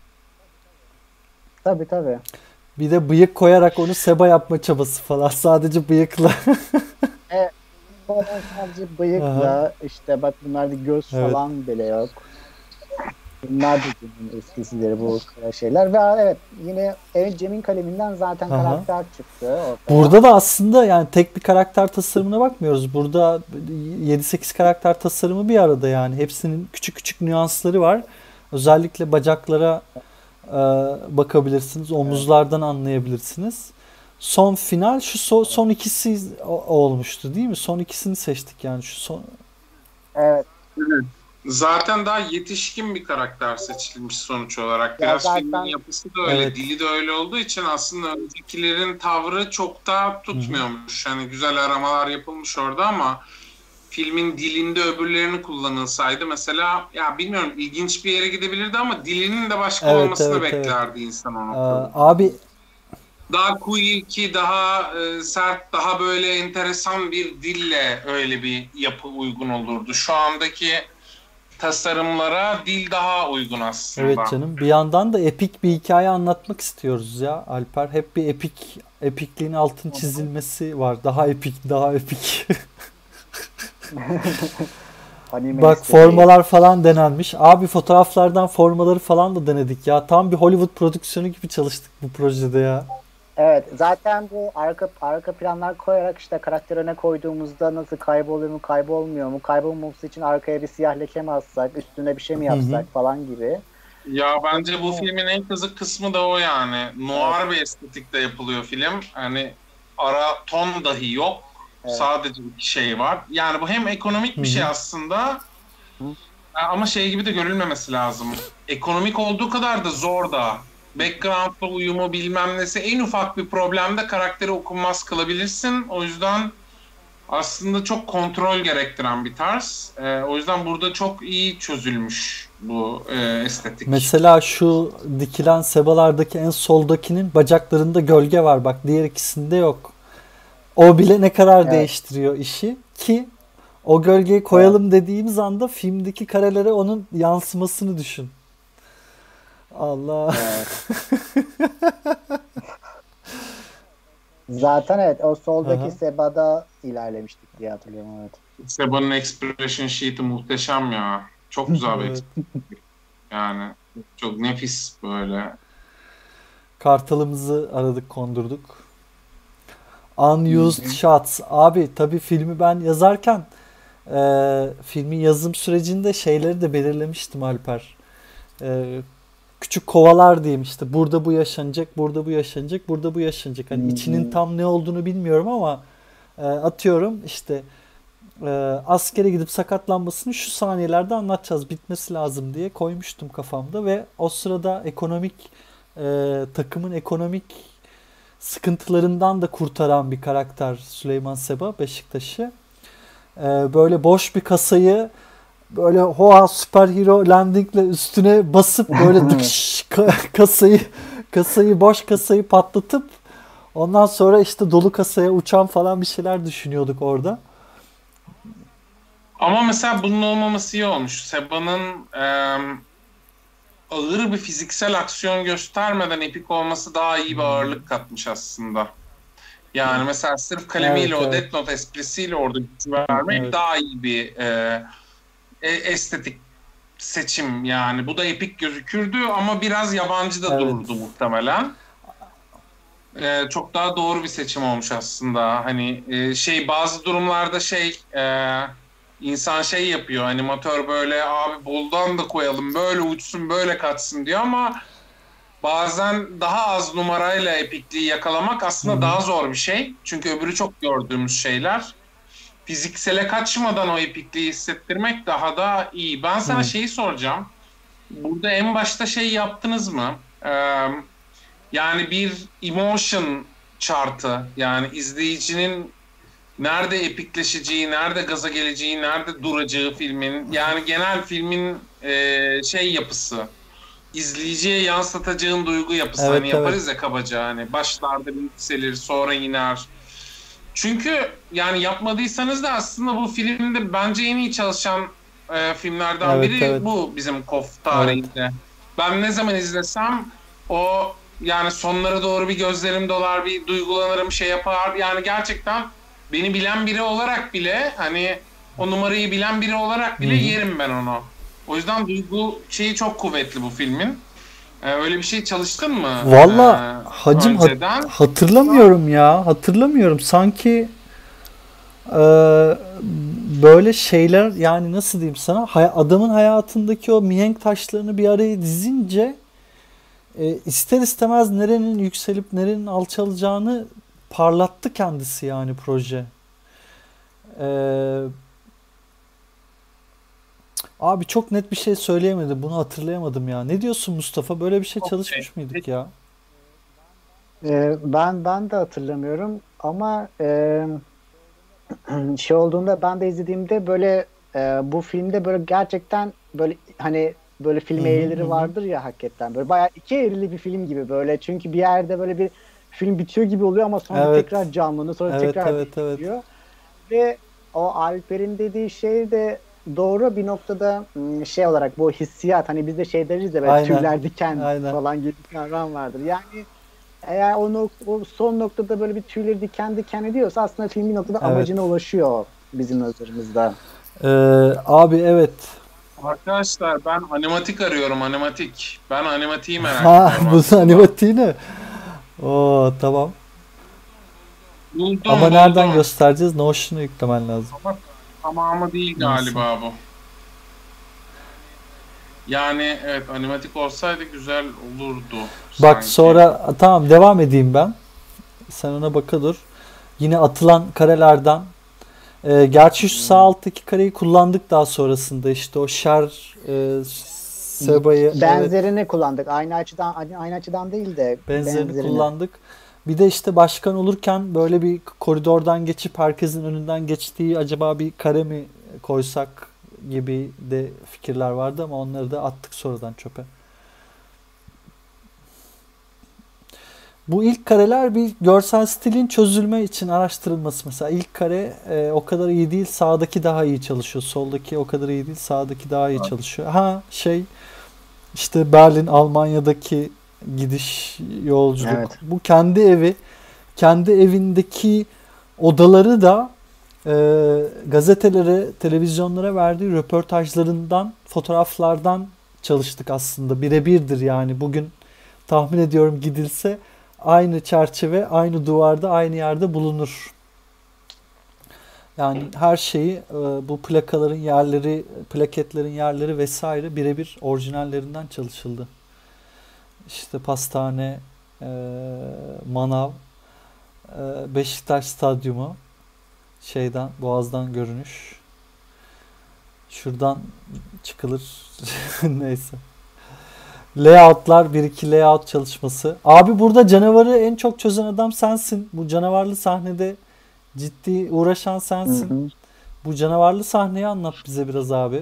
Tabii tabii. Bir de bıyık koyarak onu seba yapma çabası falan. Sadece bıyıkla. E, sonra sadece Aha. bıyıkla işte bak bunlarda göz Evet. falan bile yok. Bunlar da Cem'in eskisileri bu şeyler ve evet yine evet Cem'in kaleminden zaten Aha. karakter çıktı ortaya. Burada da aslında yani tek bir karakter tasarımına bakmıyoruz. Burada yedi sekiz karakter tasarımı bir arada yani. Hepsinin küçük küçük nüansları var. Özellikle bacaklara e, bakabilirsiniz. Evet. Omuzlardan anlayabilirsiniz. Son final şu so- son ikisi o- olmuştu değil mi? Son ikisini seçtik yani şu son. Evet. Evet. Zaten daha yetişkin bir karakter seçilmiş sonuç olarak. Ya Biraz filmin zaten yapısı da öyle, Evet. dili de öyle olduğu için aslında öncekilerin tavrı çok da Hı hı. tutmuyormuş. Hani güzel aramalar yapılmış orada ama filmin dilinde öbürlerini kullanılsaydı mesela ya bilmiyorum ilginç bir yere gidebilirdi ama dilinin de başka Evet, olmasını evet, evet. beklerdi insan o Ee, noktada. abi Daha quirky, daha e, sert, daha böyle enteresan bir dille öyle bir yapı uygun olurdu. Şu andaki tasarımlara dil daha uygun evet aslında. canım. Bir yandan da epik bir hikaye anlatmak istiyoruz ya Alper. Hep bir epik, epikliğin altın çizilmesi var. Daha epik, daha epik. anime Bak, istediği. formalar falan denenmiş. Abi fotoğraflardan formaları falan da denedik ya. Tam bir Hollywood prodüksiyonu gibi çalıştık bu projede ya. Evet, zaten bu arka arka planlar koyarak işte karakter öne koyduğumuzda nasıl kayboluyor mu, kaybolmuyor mu, kaybolmaması için arkaya bir siyah leke mi atsak, üstüne bir şey mi Hı hı. yapsak falan gibi. Ya bence bu Onu, filmin en kızık kısmı da o yani. evet, Noir bir estetikte yapılıyor film. Hani ara ton dahi yok. Evet. Sadece iki şey var. Yani bu hem ekonomik bir Hı hı. şey aslında ama şey gibi de görülmemesi lazım. Ekonomik olduğu kadar da zor da. Background'la uyumu bilmem nesi en ufak bir problemde karakteri okunmaz kılabilirsin. O yüzden aslında çok kontrol gerektiren bir tarz. Ee, o yüzden burada çok iyi çözülmüş bu e, estetik. Mesela şu dikilen sebalardaki en soldakinin bacaklarında gölge var. Bak diğer ikisinde yok. O bile ne kadar Evet. değiştiriyor işi ki o gölgeyi koyalım dediğimiz anda filmdeki karelere onun yansımasını düşün. Allah. Evet. Zaten evet o soldaki Aha. Seba'da ilerlemiştik diye hatırlıyorum, evet. Seba'nın expression sheet'i muhteşem ya. Çok güzel bir Evet. yani. Çok nefis böyle. Kartalımızı aradık, kondurduk. Unused shots. Abi tabii filmi ben yazarken e, filmin yazım sürecinde şeyleri de belirlemiştim Alper. E, küçük kovalar diyeyim işte. Burada bu yaşanacak, burada bu yaşanacak, burada bu yaşanacak. Hani Hı hı. içinin tam ne olduğunu bilmiyorum ama e, atıyorum işte e, askere gidip sakatlanmasını şu saniyelerde anlatacağız. Bitmesi lazım diye koymuştum kafamda ve o sırada ekonomik e, takımın ekonomik sıkıntılarından da kurtaran bir karakter Süleyman Seba Beşiktaş'ı. Ee, böyle boş bir kasayı böyle hoa süperhero landingle üstüne basıp böyle dıkış ka- kasayı kasayı boş kasayı patlatıp ondan sonra işte dolu kasaya uçan falan bir şeyler düşünüyorduk orada. Ama mesela bunun olmaması iyi olmuş. Seba'nın e, ağır bir fiziksel aksiyon göstermeden epik olması daha iyi bir ağırlık katmış aslında. Yani mesela sırf kalemiyle Evet, o evet. Death Note esprisiyle orada güç vermek Evet. daha iyi bir e, e, estetik seçim yani. Bu da epik gözükürdü ama biraz yabancı da Evet. dururdu muhtemelen. E, çok daha doğru bir seçim olmuş aslında. Hani e, şey bazı durumlarda şey e, insan şey yapıyor. Animatör böyle abi boldan da koyalım böyle uçsun böyle katsın diyor ama bazen daha az numarayla epikliği yakalamak aslında Hı hı. daha zor bir şey. Çünkü öbürü çok gördüğümüz şeyler. Fiziksele kaçmadan o epikliği hissettirmek daha da iyi. Ben sana Hı. şeyi soracağım. Burada en başta şey yaptınız mı? Ee, yani bir emotion chartı, yani izleyicinin nerede epikleşeceği, nerede gaza geleceği, nerede duracağı filmin, yani genel filmin e, şey yapısı, izleyiciye yansıtacağın duygu yapısı. Evet, Hani evet. yaparız ya kabaca, hani başlarda bir yükselir sonra iner. Çünkü yani yapmadıysanız da aslında bu filmde bence en iyi çalışan e, filmlerden Evet, biri evet. bu bizim Kof tarihinde. Ben ne zaman izlesem o yani sonlara doğru bir gözlerim dolar, bir duygulanırım, şey yapar. Yani gerçekten beni bilen biri olarak bile, hani o numarayı bilen biri olarak bile Hı hı. yerim ben onu. O yüzden duygu şeyi çok kuvvetli bu filmin. Ee, öyle bir şey çalıştın mı? Valla Ee, hacım hat- önceden? hatırlamıyorum ya. Hatırlamıyorum. Sanki e, böyle şeyler yani nasıl diyeyim sana hay- adamın hayatındaki o mihenk taşlarını bir araya dizince e, ister istemez nerenin yükselip nerenin alçalacağını parlattı kendisi yani proje. E, abi çok net bir şey söyleyemedi. Bunu hatırlayamadım ya. Ne diyorsun Mustafa? Böyle bir şey Okey. çalışmış mıydık ya? Ee, ben ben de hatırlamıyorum ama e, şey olduğunda ben de izlediğimde böyle e, bu filmde böyle gerçekten böyle hani böyle film Hı hı, eğrileri hı hı. vardır ya hakikaten böyle bayağı iki eğrili bir film gibi böyle çünkü bir yerde böyle bir film bitiyor gibi oluyor ama sonra Evet. tekrar canlanıyor sonra Evet, tekrar evet, evet. bitiyor ve o Alper'in dediği şey de doğru bir noktada ım, şey olarak bu hissiyat hani biz de şey deriz ya böyle Aynen. tüyler diken Aynen. falan gibi bir kavram vardır yani eğer o, nok- o son noktada böyle bir tüyleri diken diken ediyorsa aslında film bir noktada Evet. amacına ulaşıyor bizim nazarımızda. Ee, abi evet. Arkadaşlar ben animatik arıyorum, animatik. Ben animatiği merak Ha, ediyorum bu aslında. animatiği ne? Oo, tamam. Buldum, Ama nereden buldum. göstereceğiz? Notion'u yüklemen lazım. Ama tamamı değil Neyse. galiba bu. Yani evet, animatik olsaydı güzel olurdu Bak sanki. sonra tamam devam edeyim ben. Sen ona baka dur. Yine atılan karelerden E, gerçi şu sağ alttaki kareyi kullandık daha sonrasında. İşte o şer e, Seba'yı evet, Benzerini kullandık. Aynı açıdan aynı açıdan değil de benzerini benzerini. kullandık. Bir de işte başkan olurken böyle bir koridordan geçip herkesin önünden geçtiği acaba bir kare mi koysak gibi de fikirler vardı ama onları da attık sonradan çöpe. Bu ilk kareler bir görsel stilin çözülme için araştırılması. Mesela ilk kare e, o kadar iyi değil, sağdaki daha iyi çalışıyor. Soldaki o kadar iyi değil, sağdaki daha iyi çalışıyor. Ha şey işte Berlin, Almanya'daki gidiş yolculuk. Evet. Bu kendi evi, kendi evindeki odaları da e, gazetelere, televizyonlara verdiği röportajlarından, fotoğraflardan çalıştık aslında. Birebirdir yani. Bugün tahmin ediyorum gidilse aynı çerçeve, aynı duvarda, aynı yerde bulunur. Yani her şeyi bu plakaların yerleri, plaketlerin yerleri vesaire birebir orijinallerinden çalışıldı. İşte pastane, manav, Beşiktaş Stadyumu, şeyden, Boğaz'dan görünüş. Şuradan çıkılır. Neyse. Layout'lar, bir iki layout çalışması. Abi burada canavarı en çok çözen adam sensin. Bu canavarlı sahnede ciddi uğraşan sensin. Hı hı. Bu canavarlı sahneyi anlat bize biraz abi.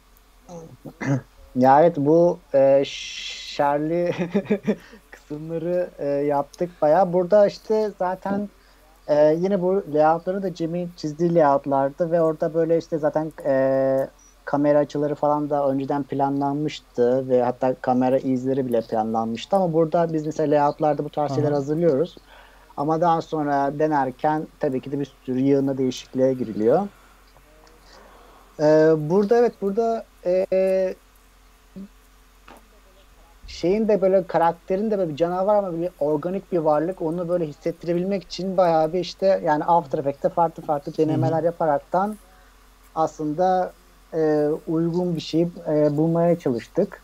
Ya evet, bu e, şerli kısımları e, yaptık bayağı. Burada işte zaten e, yine bu layoutları da Cem'in çizdiği layoutlardı ve orada böyle işte zaten e, kamera açıları falan da önceden planlanmıştı ve hatta kamera izleri bile planlanmıştı ama burada biz mesela layoutlarda bu tarz şeyler hazırlıyoruz. Ama daha sonra denerken tabii ki de bir sürü yığına değişikliğe giriliyor. Ee, burada evet burada e, şeyin de böyle karakterin de böyle bir canavar ama böyle organik bir varlık, onu böyle hissettirebilmek için bayağı bir işte yani After Effects'te farklı farklı denemeler yaparaktan aslında e, uygun bir şey e, bulmaya çalıştık.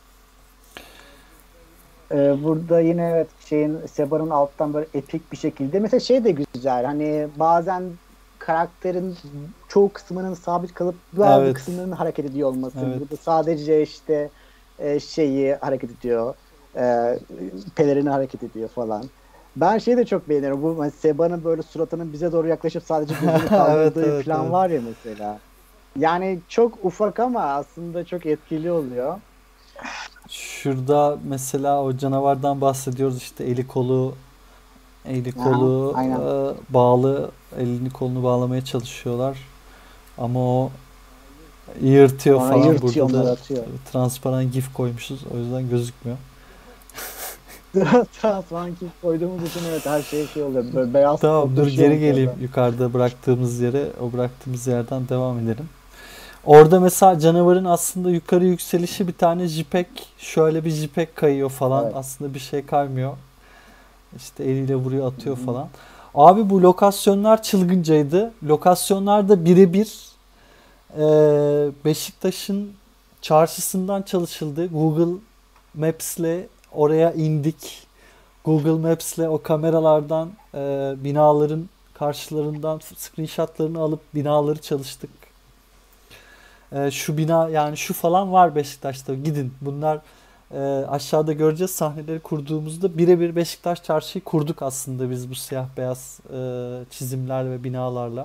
E, burada yine evet şeyin Seba'nın alttan böyle epik bir şekilde mesela şey de güzel, hani bazen karakterin çoğu kısmının sabit kalıp bazı evet. kısımlarının hareket ediyor olması. Evet. Burada sadece işte e, şeyi hareket ediyor. E, pelerini hareket ediyor falan. Ben şeyi de çok beğeniyorum. Bu hani Seba'nın böyle suratının bize doğru yaklaşıp sadece gözünü kaldırdığı evet, evet, falan evet. var ya mesela. Yani çok ufak ama aslında çok etkili oluyor. Şurada mesela o canavardan bahsediyoruz, işte eli kolu eli kolu Aha, e, bağlı, elini kolunu bağlamaya çalışıyorlar ama o yırtıyor Ona falan. Yırtıyor, burada da atıyor. Transparan gif koymuşuz, o yüzden gözükmüyor. Transparan gif koyduğumuz için evet her şey şey oluyor, böyle beyaz. Tamam dur geri geleyim orada. Yukarıda bıraktığımız yere, o bıraktığımız yerden devam edelim. Orada mesela canavarın aslında yukarı yükselişi bir tane jipek, şöyle bir jipek kayıyor falan. Evet. Aslında bir şey kaymıyor. İşte eliyle vuruyor, atıyor Hı-hı. falan. Abi bu lokasyonlar çılgıncaydı. Lokasyonlar birebir e, Beşiktaş'ın çarşısından çalışıldı. Google Maps'le oraya indik. Google Maps'le o kameralardan e, binaların karşılarından screenshotlarını alıp binaları çalıştık. Ee, şu bina yani şu falan var Beşiktaş'ta, gidin bunlar e, aşağıda göreceğiz. Sahneleri kurduğumuzda birebir Beşiktaş çarşıyı kurduk aslında biz bu siyah beyaz e, çizimler ve binalarla.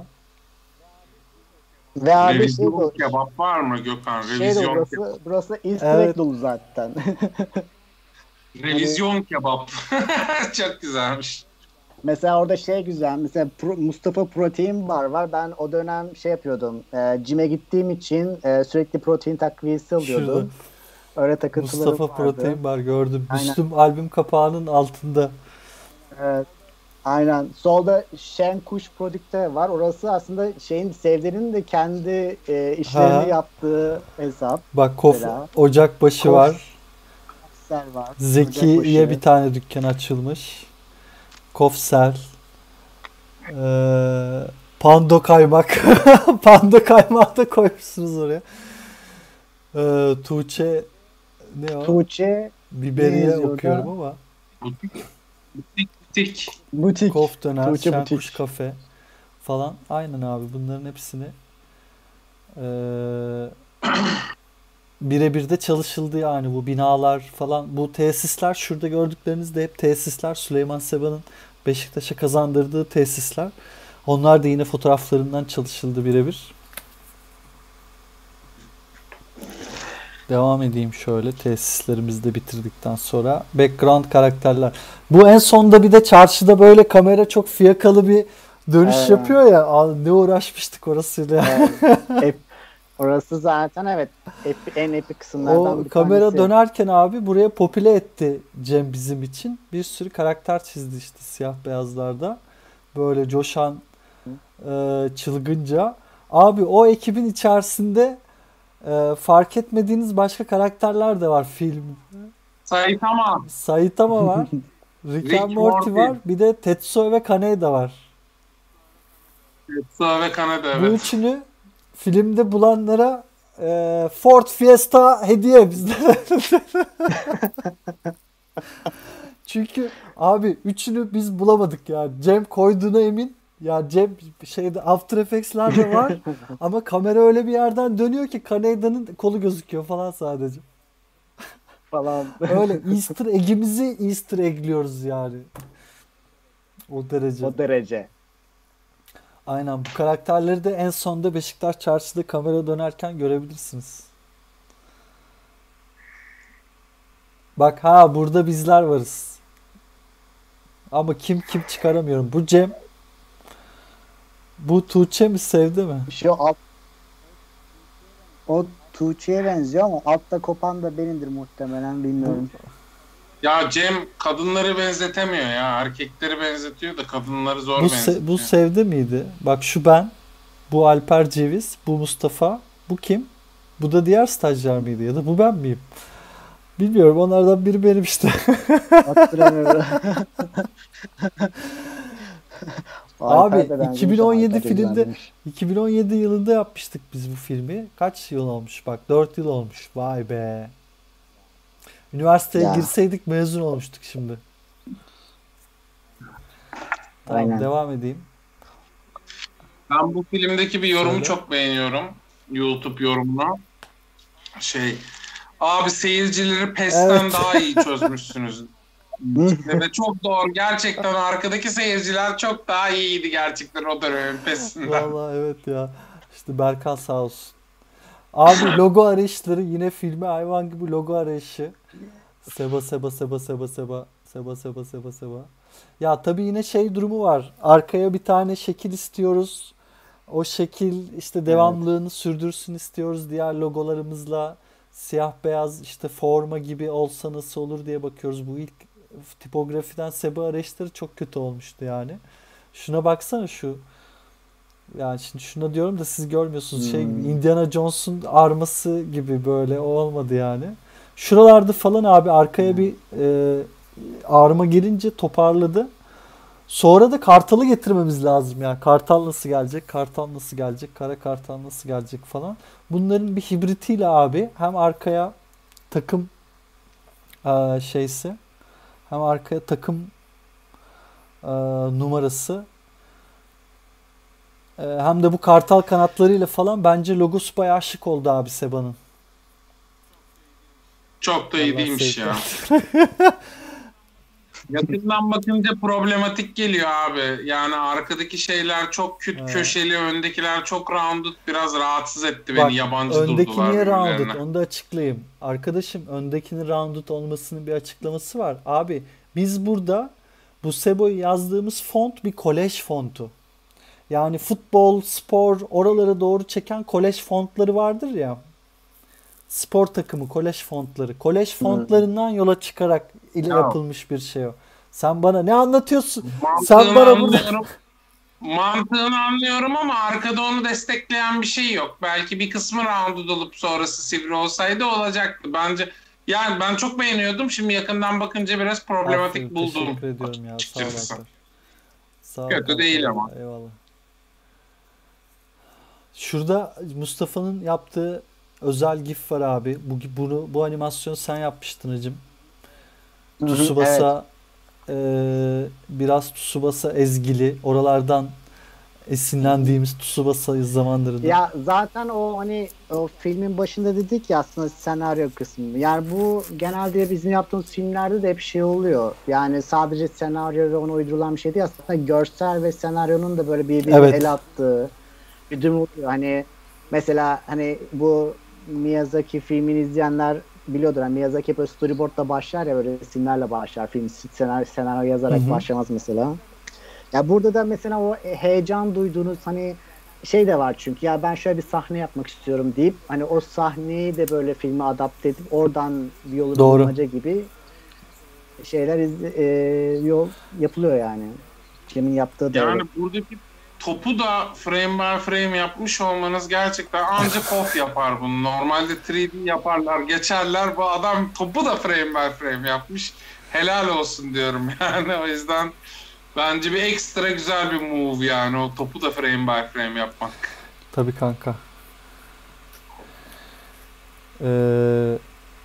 Ve abi revizyon şey kebap var mı Gökhan? Şey revizyon burası, kebap. Burası easter egg dolu zaten. Revizyon kebap. Çok güzelmiş. Mesela orada şey güzel. Mesela Pro, Mustafa Protein Bar var. Ben o dönem şey yapıyordum. E, Cime gittiğim için e, sürekli protein takviyesi alıyordum. Şurada. Öyle takıntılarım Mustafa vardı. Protein Bar gördüm. Aynen. Müslüm albüm kapağının altında. Evet. Aynen. Solda Şen Kuş Prodükte var. Orası aslında şeyin, Sevder'in de kendi e, işlerini ha. yaptığı hesap. Bak Kof Ocakbaşı Kof, var. var. Zeki'ye bir tane dükkan açılmış. Kofsel, ee, Pando kaymak, Pando kaymağı da koymuşsunuz oraya. Ee, Tuğçe, ne o? Tuğçe, Biberiye okuyorum ama. Butik, butik, butik. Kof döner, Şenkuş kafe falan. Aynen abi, bunların hepsini Ee, birebir de çalışıldı yani bu binalar falan. Bu tesisler şurada gördükleriniz de hep tesisler. Süleyman Seba'nın Beşiktaş'a kazandırdığı tesisler. Onlar da yine fotoğraflarından çalışıldı birebir. Devam edeyim şöyle tesislerimizi de bitirdikten sonra. Background karakterler. Bu en sonda bir de çarşıda böyle kamera çok fiyakalı bir dönüş Evet. yapıyor ya. Aa, ne uğraşmıştık orasıyla. Evet. Ep- Orası zaten evet epi- en epik kısımlardan O bir kamera tanesi. dönerken abi buraya popüle etti Cem bizim için. Bir sürü karakter çizdi işte siyah beyazlarda. Böyle coşan, e, çılgınca. Abi o ekibin içerisinde e, fark etmediğiniz başka karakterler de var film. Saitama. Saitama var. Rick Rick and Morty Morty. var. Bir de Tetsuo ve Kaneda var. Tetsuo ve Kaneda, Bu evet. üçünü filmde bulanlara e, Ford Fiesta hediye bizden. Çünkü abi üçünü biz bulamadık ya. Cem koyduğuna emin. Ya Cem şeyde After Effects'lerde var ama kamera öyle bir yerden dönüyor ki Kaneda'nın kolu gözüküyor falan sadece. falan. Öyle Easter egg'imizi Easter egg'liyoruz yani. O derece. O derece. Aynen bu karakterleri de en sonda Beşiktaş Çarşı'da kamera dönerken görebilirsiniz. Bak ha burada bizler varız. Ama kim kim çıkaramıyorum. Bu Cem. Bu Tuğçe mi sevdi mi? Şu alt o Tuğçe'ye benziyor ama altta kopan da benimdir muhtemelen, bilmiyorum. Ya Cem kadınları benzetemiyor ya. Erkekleri benzetiyor da kadınları zor Bu, se- benzetiyor. bu sevdi miydi? Bak şu ben. Bu Alper Ceviz. Bu Mustafa. Bu kim? Bu da diğer stajyer miydi? Ya da bu ben miyim? Bilmiyorum. Onlardan biri benim işte. Hatırlamıyorum. Abi Alper de benzemiş, iki bin on yedi Alper de filmde güzelmiş. iki bin on yedi yılında yapmıştık biz bu filmi. Kaç yıl olmuş? Bak dört yıl olmuş. Vay be. Üniversiteye Ya. girseydik mezun olmuştuk şimdi. Tamam Aynen. devam edeyim. Ben bu filmdeki bir yorumu Söyle. çok beğeniyorum. YouTube yorumunu. Şey, abi seyircileri PES'ten Evet. daha iyi çözmüşsünüz. Ve çok doğru. Gerçekten arkadaki seyirciler çok daha iyiydi gerçekten o dönemin PES'inden. Vallahi evet ya. İşte Berkan sağ olsun. Abi logo arayışları yine filme hayvan gibi logo arayışı. Seba seba seba seba seba seba seba seba seba. Ya tabii yine şey durumu var. Arkaya bir tane şekil istiyoruz. O şekil işte devamlılığını sürdürsün istiyoruz diğer logolarımızla. Siyah beyaz işte forma gibi olsa nasıl olur diye bakıyoruz. Bu ilk tipografiden Seba arayışları çok kötü olmuştu yani. Şuna baksana şu. Yani şimdi şuna diyorum da siz görmüyorsunuz. Şey Hmm. Indiana Jones'un arması gibi böyle o olmadı yani. Şuralarda falan abi arkaya bir e, arma gelince toparladı. Sonra da Kartal'ı getirmemiz lazım ya. Kartal nasıl gelecek? Kartal nasıl gelecek? Kara Kartal nasıl gelecek falan. Bunların bir hibritiyle abi hem arkaya takım e, şeysi hem arkaya takım e, numarası e, hem de bu kartal kanatlarıyla falan bence logosu bayağı şık oldu abi Seba'nın. Çok da iyi Vallahi değilmiş ya. sevdim. Yakından bakınca problematik geliyor abi. Yani arkadaki şeyler çok küt Evet. köşeli, öndekiler çok rounded, biraz rahatsız etti Bak beni. Yabancı öndeki durdular niye birbirlerine. rounded? Onu da açıklayayım. Arkadaşım öndekinin rounded olmasının bir açıklaması var. Abi biz burada bu Sebo'yu yazdığımız font bir kolej fontu. Yani futbol, spor oralara doğru çeken kolej fontları vardır ya. Spor takımı kolej fontları. Kolej fontlarından yola çıkarak ile Ya. yapılmış bir şey o. Sen bana ne anlatıyorsun? Mantığını Sen bana burada anlıyorum. Mantığını anlıyorum ama arkada onu destekleyen bir şey yok. Belki bir kısmı rounded olup sonrası sivri olsaydı olacaktı. Bence yani ben çok beğeniyordum. Şimdi yakından bakınca biraz problematik Aferin, buldum. teşekkür ediyorum ya. Sağ ol açıkçası. Alper. Sağ ol Kötü kanka. değil ama. Eyvallah. Şurada Mustafa'nın yaptığı özel gif var abi. Bu bunu bu animasyonu sen yapmıştın hacım. Hı hı, Tsubasa eee, biraz Tsubasa ezgili. Oralardan Esinlendiğimiz Tsubasa zamanlarında. Ya zaten o hani o filmin başında dedik ya aslında senaryo kısmı. Yani bu genelde bizim yaptığımız filmlerde de hep şey oluyor. Yani sadece senaryo ve ona uydurulan bir şey değil. Aslında görsel ve senaryonun da böyle birbirine Evet. el attığı bir durum oluyor. Hani mesela hani bu Miyazaki filmini izleyenler biliyordur. Yani Miyazaki böyle storyboardla başlar ya, böyle resimlerle başlar. Film senaryo, senaryo yazarak Hı hı. başlamaz mesela. Ya burada da mesela o heyecan duyduğunuz hani şey de var, çünkü ya ben şöyle bir sahne yapmak istiyorum deyip hani o sahneyi de böyle filme adapte edip oradan bir yolu Doğru. bulmaca gibi şeyler izle- e, yol yapılıyor yani. Cem'in yaptığı da Yani öyle. buradaki topu da frame by frame yapmış olmanız gerçekten ancak Hoff yapar bunu. Normalde üç D yaparlar, geçerler. Bu adam topu da frame by frame yapmış. Helal olsun diyorum yani. O yüzden bence bir ekstra güzel bir move yani o topu da frame by frame yapmak. Tabii kanka. Ee,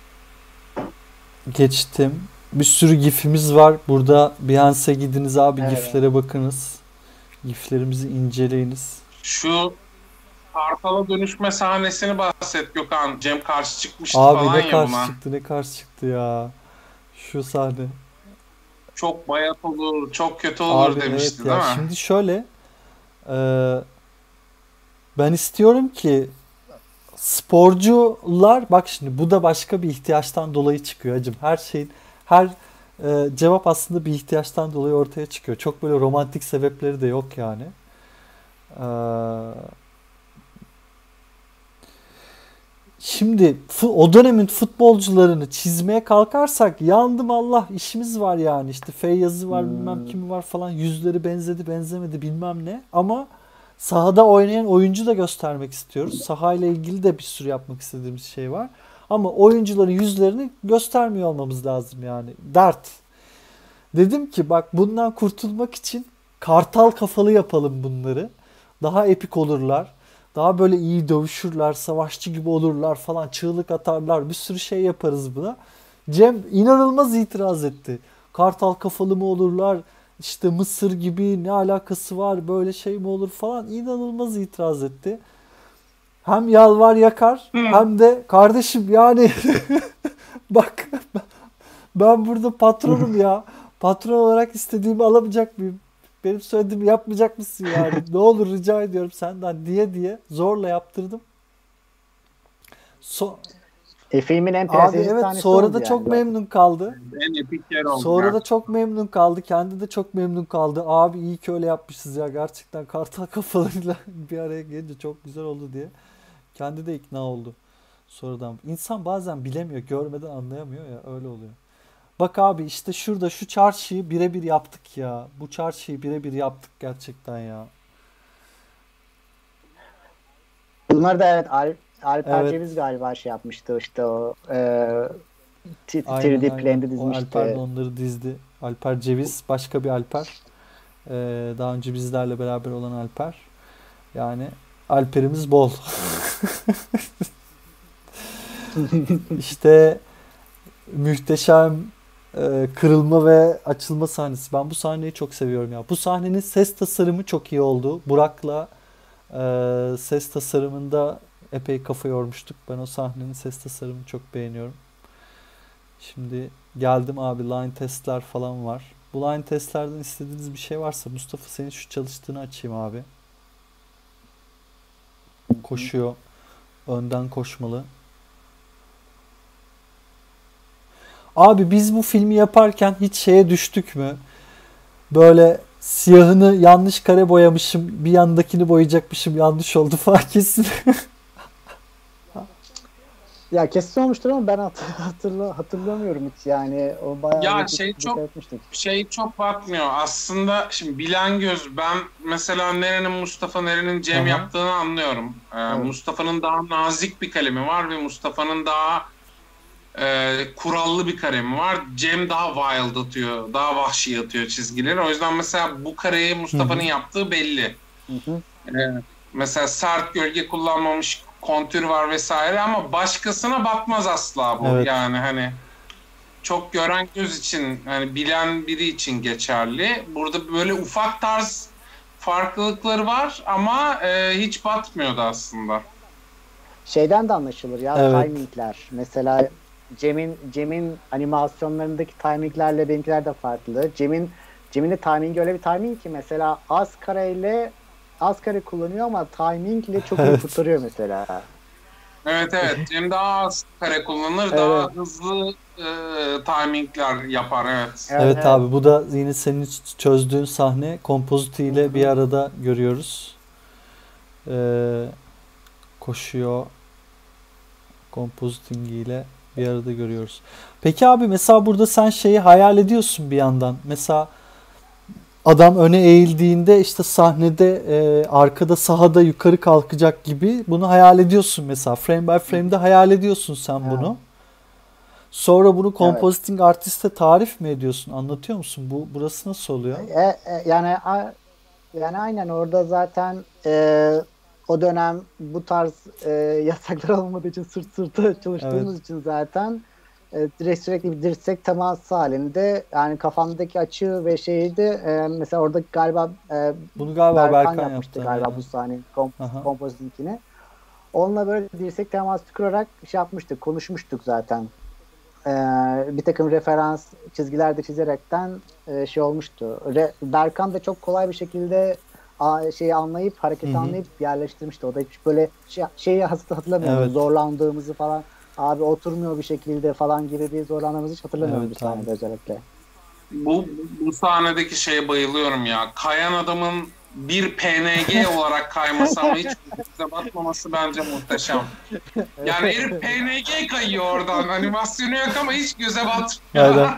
geçtim. Bir sürü gifimiz var. Burada Beyoncé gidiniz abi, Evet. giflere bakınız. Giflerimizi inceleyiniz. Şu Kartal'a dönüşme sahnesini bahset Gökhan. Cem karşı çıkmıştı Abi falan ne ya karşı buna. çıktı, ne karşı çıktı ya. Şu sahne. Çok bayat olur, çok kötü olur Abi demişti evet ya. değil mi? Şimdi şöyle, e, ben istiyorum ki sporcular, bak şimdi bu da başka bir ihtiyaçtan dolayı çıkıyor hacım. Her şeyin, her e, cevap aslında bir ihtiyaçtan dolayı ortaya çıkıyor. Çok böyle romantik sebepleri de yok yani. Ee, Şimdi fu- o dönemin futbolcularını çizmeye kalkarsak yandım Allah, işimiz var yani. İşte Feyyaz'ı var, bilmem Hmm. kimi var falan, yüzleri benzedi benzemedi bilmem ne. Ama sahada oynayan oyuncu da göstermek istiyoruz. Sahayla ilgili de bir sürü yapmak istediğimiz şey var. Ama oyuncuların yüzlerini göstermiyor olmamız lazım yani. Dert. Dedim ki bak, bundan kurtulmak için kartal kafalı yapalım bunları. Daha epik olurlar. Daha böyle iyi dövüşürler, savaşçı gibi olurlar falan, çığlık atarlar, bir sürü şey yaparız buna. Cem inanılmaz itiraz etti. Kartal kafalı mı olurlar? İşte Mısır gibi ne alakası var? Böyle şey mi olur falan, inanılmaz itiraz etti. Hem yalvar yakar Hı. hem de kardeşim yani bak, ben burada patronum ya. Patron olarak istediğimi alamayacak mıyım? Benim söylediğimi yapmayacak mısın yani? Ne olur rica ediyorum senden diye diye zorla yaptırdım. So E, filmin en Abi prestijli evet, sahnesi sonra oldu da yani çok zaten. memnun kaldı. En epik yer oldu Sonra da gerçekten. çok memnun kaldı. Kendi de çok memnun kaldı. Abi iyi ki öyle yapmışız ya. Gerçekten kartal kafalarıyla bir araya gelince çok güzel oldu diye. Kendi de ikna oldu. Sonradan. İnsan bazen bilemiyor, görmeden anlayamıyor ya. Öyle oluyor. Bak abi, işte şurada şu çarşıyı birebir yaptık ya. Bu çarşıyı birebir yaptık gerçekten ya. Bunlar da evet Al Alper Evet. Ceviz galiba şey yapmıştı işte o e, t- Aynen üç D aynen. plane'de O Alper de dizmişti. onları dizdi. Alper Ceviz başka bir Alper. Ee, daha önce bizlerle beraber olan Alper. Yani Alper'imiz bol. İşte muhteşem e, kırılma ve açılma sahnesi. Ben bu sahneyi çok seviyorum ya. Bu sahnenin ses tasarımı çok iyi oldu. Burak'la e, ses tasarımında epey kafa yormuştuk. Ben o sahnenin ses tasarımını çok beğeniyorum. Şimdi geldim abi, line testler falan var. Bu line testlerden istediğiniz bir şey varsa Mustafa, senin şu çalıştığını açayım abi. Koşuyor. Önden koşmalı. Abi biz bu filmi yaparken hiç şeye düştük mü? Böyle siyahını yanlış kare boyamışım, bir yandakini boyayacakmışım, yanlış oldu falan kesin. Ya kesin olmuştur ama ben hat hatırla hatırlamıyorum hiç yani. O bayağı Ya bir şey dikkat çok etmiştik. şey çok batmıyor. Aslında şimdi bilen göz, ben mesela nerenin Mustafa nerenin Cem Aha. yaptığını anlıyorum. Ee, Evet. Mustafa'nın daha nazik bir kalemi var ve Mustafa'nın daha e, kurallı bir kalemi var. Cem daha wild atıyor, daha vahşi atıyor çizgileri. O yüzden mesela bu kareyi Mustafa'nın Hı hı. yaptığı belli. Hı hı. Ee, mesela sert gölge kullanmamış, kontür var vesaire ama başkasına batmaz asla bu. Evet. Yani hani çok gören göz için, hani bilen biri için geçerli. Burada böyle ufak tarz farklılıkları var ama e, hiç batmıyordu aslında. Şeyden de anlaşılır ya, Evet. timingler. Mesela Cem'in Cem'in animasyonlarındaki timinglerle benimkiler de farklı. Cem'in Cem'in de timingi öyle bir timing ki mesela az kareyle az kare kullanıyor ama timingle çok iyi Evet. kurtarıyor mesela. Evet evet. Cem daha az kare kullanır, Evet. daha hızlı e, timingler yapar evet. Evet, Evet evet. abi, bu da yine senin çözdüğün sahne. Composite Hı ile hı. bir arada görüyoruz. Ee, koşuyor. Compositing ile bir arada görüyoruz. Peki abi, mesela burada sen şeyi hayal ediyorsun bir yandan. Mesela adam öne eğildiğinde işte sahnede e, arkada sahada yukarı kalkacak gibi bunu hayal ediyorsun mesela. Frame by frame'de hayal ediyorsun sen Evet. bunu. Sonra bunu Evet. compositing artiste tarif mi ediyorsun? Anlatıyor musun? Bu burası nasıl oluyor? E, e, yani a- yani aynen orada zaten e, o dönem bu tarz e, yasaklar olmadığı için sırt sırta çalıştığımız Evet. için zaten e, direkt sürekli bir dirsek teması halinde, yani kafamdaki açı ve şeyi de e, mesela orada galiba e, Bunu galiba Berkan Berkan yapmıştı yaptı. galiba Aynen. bu sahne kom Aha. kompozinkini. Onunla böyle dirsek teması kurarak şey yapmıştık, konuşmuştuk zaten. Ee, bir takım referans çizgiler de çizerekten e, şey olmuştu. Re, Berkan da çok kolay bir şekilde a, şeyi anlayıp, hareketi Hı hı. anlayıp yerleştirmişti. O da hiç böyle şey, şeyi has- hatırlamıyorum. Evet. Zorlandığımızı falan, abi oturmuyor bir şekilde falan gibi bir zorlandığımızı hiç hatırlamıyorum Evet bir abi. sahnede özellikle. Bu, bu sahnedeki şeye bayılıyorum ya. Kayan adamın bir P N G olarak kayması ama hiç göze batmaması bence muhteşem. Yani herif P N G kayıyor oradan. Animasyonu yok ama hiç göze batmıyor. Aynen.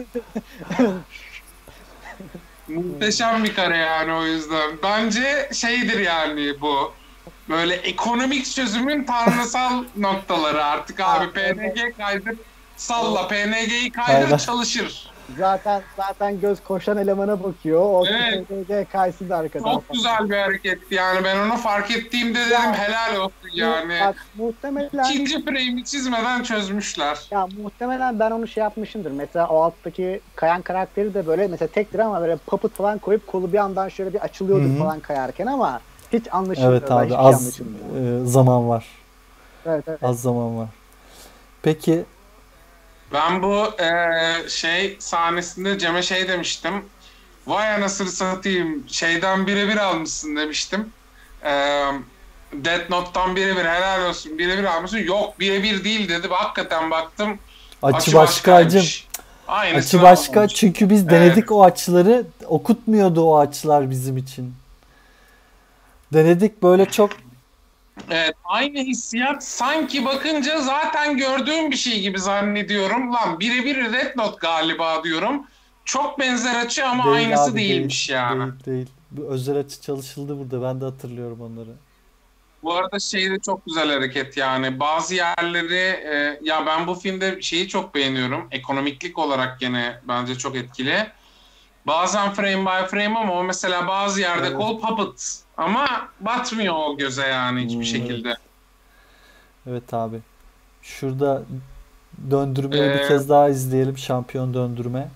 Muhteşem bir kare yani o yüzden. Bence şeydir yani bu. Böyle ekonomik çözümün tanrısal noktaları artık abi. Ha, P N G kaydır, salla. P N G'yi Aynen. kaydır, çalışır. Zaten zaten göz koşan elemana bakıyor. O Evet. P G G kaysın da arkadan Çok falan. güzel bir hareketti yani. Ben onu fark ettiğimde dedim Ya, helal olsun yani. Bak muhtemelen İkinci frame'i çizmeden çözmüşler. Ya muhtemelen ben onu şey yapmışımdır. Mesela o alttaki kayan karakteri de böyle mesela tektir ama böyle puppet falan koyup kolu bir yandan şöyle bir açılıyordur Hı hı. falan kayarken ama hiç anlaşılmıyor. Evet Ben abi, hiçbir şey az anlaşılmıyor. e, zaman var. Evet, evet. Az zaman var. Peki Ben bu eee, şey sahnesinde Cem'e şey demiştim. Vay anasını satayım, şeyden birebir almışsın demiştim. Eee Death Note'dan birebir helal olsun, birebir almışsın. Yok birebir değil dedi. Hakikaten baktım. açı, Açı başka acım. başkaymış. Aynısını Açı başka, almamış. çünkü biz Evet. denedik o açıları. Okutmuyordu o açılar bizim için. Denedik böyle çok. Evet, aynı hissiyat sanki bakınca zaten gördüğüm bir şey gibi zannediyorum. Lan birebir Red Note galiba diyorum. Çok benzer açı ama Değil aynısı abi, değilmiş değil, yani. değil değil. Bu özel açı çalışıldı burada. Ben de hatırlıyorum onları. Bu arada şey de çok güzel hareket yani. Bazı yerleri e, ya ben bu filmde şeyi çok beğeniyorum. Ekonomiklik olarak gene bence çok etkili. Bazen frame by frame ama o mesela bazı yerde Evet. kol puppet ama batmıyor o göze yani hiçbir Hmm, şekilde. Evet abi. Şurada döndürmeyi bir Ee, kez daha izleyelim. Şampiyon döndürme.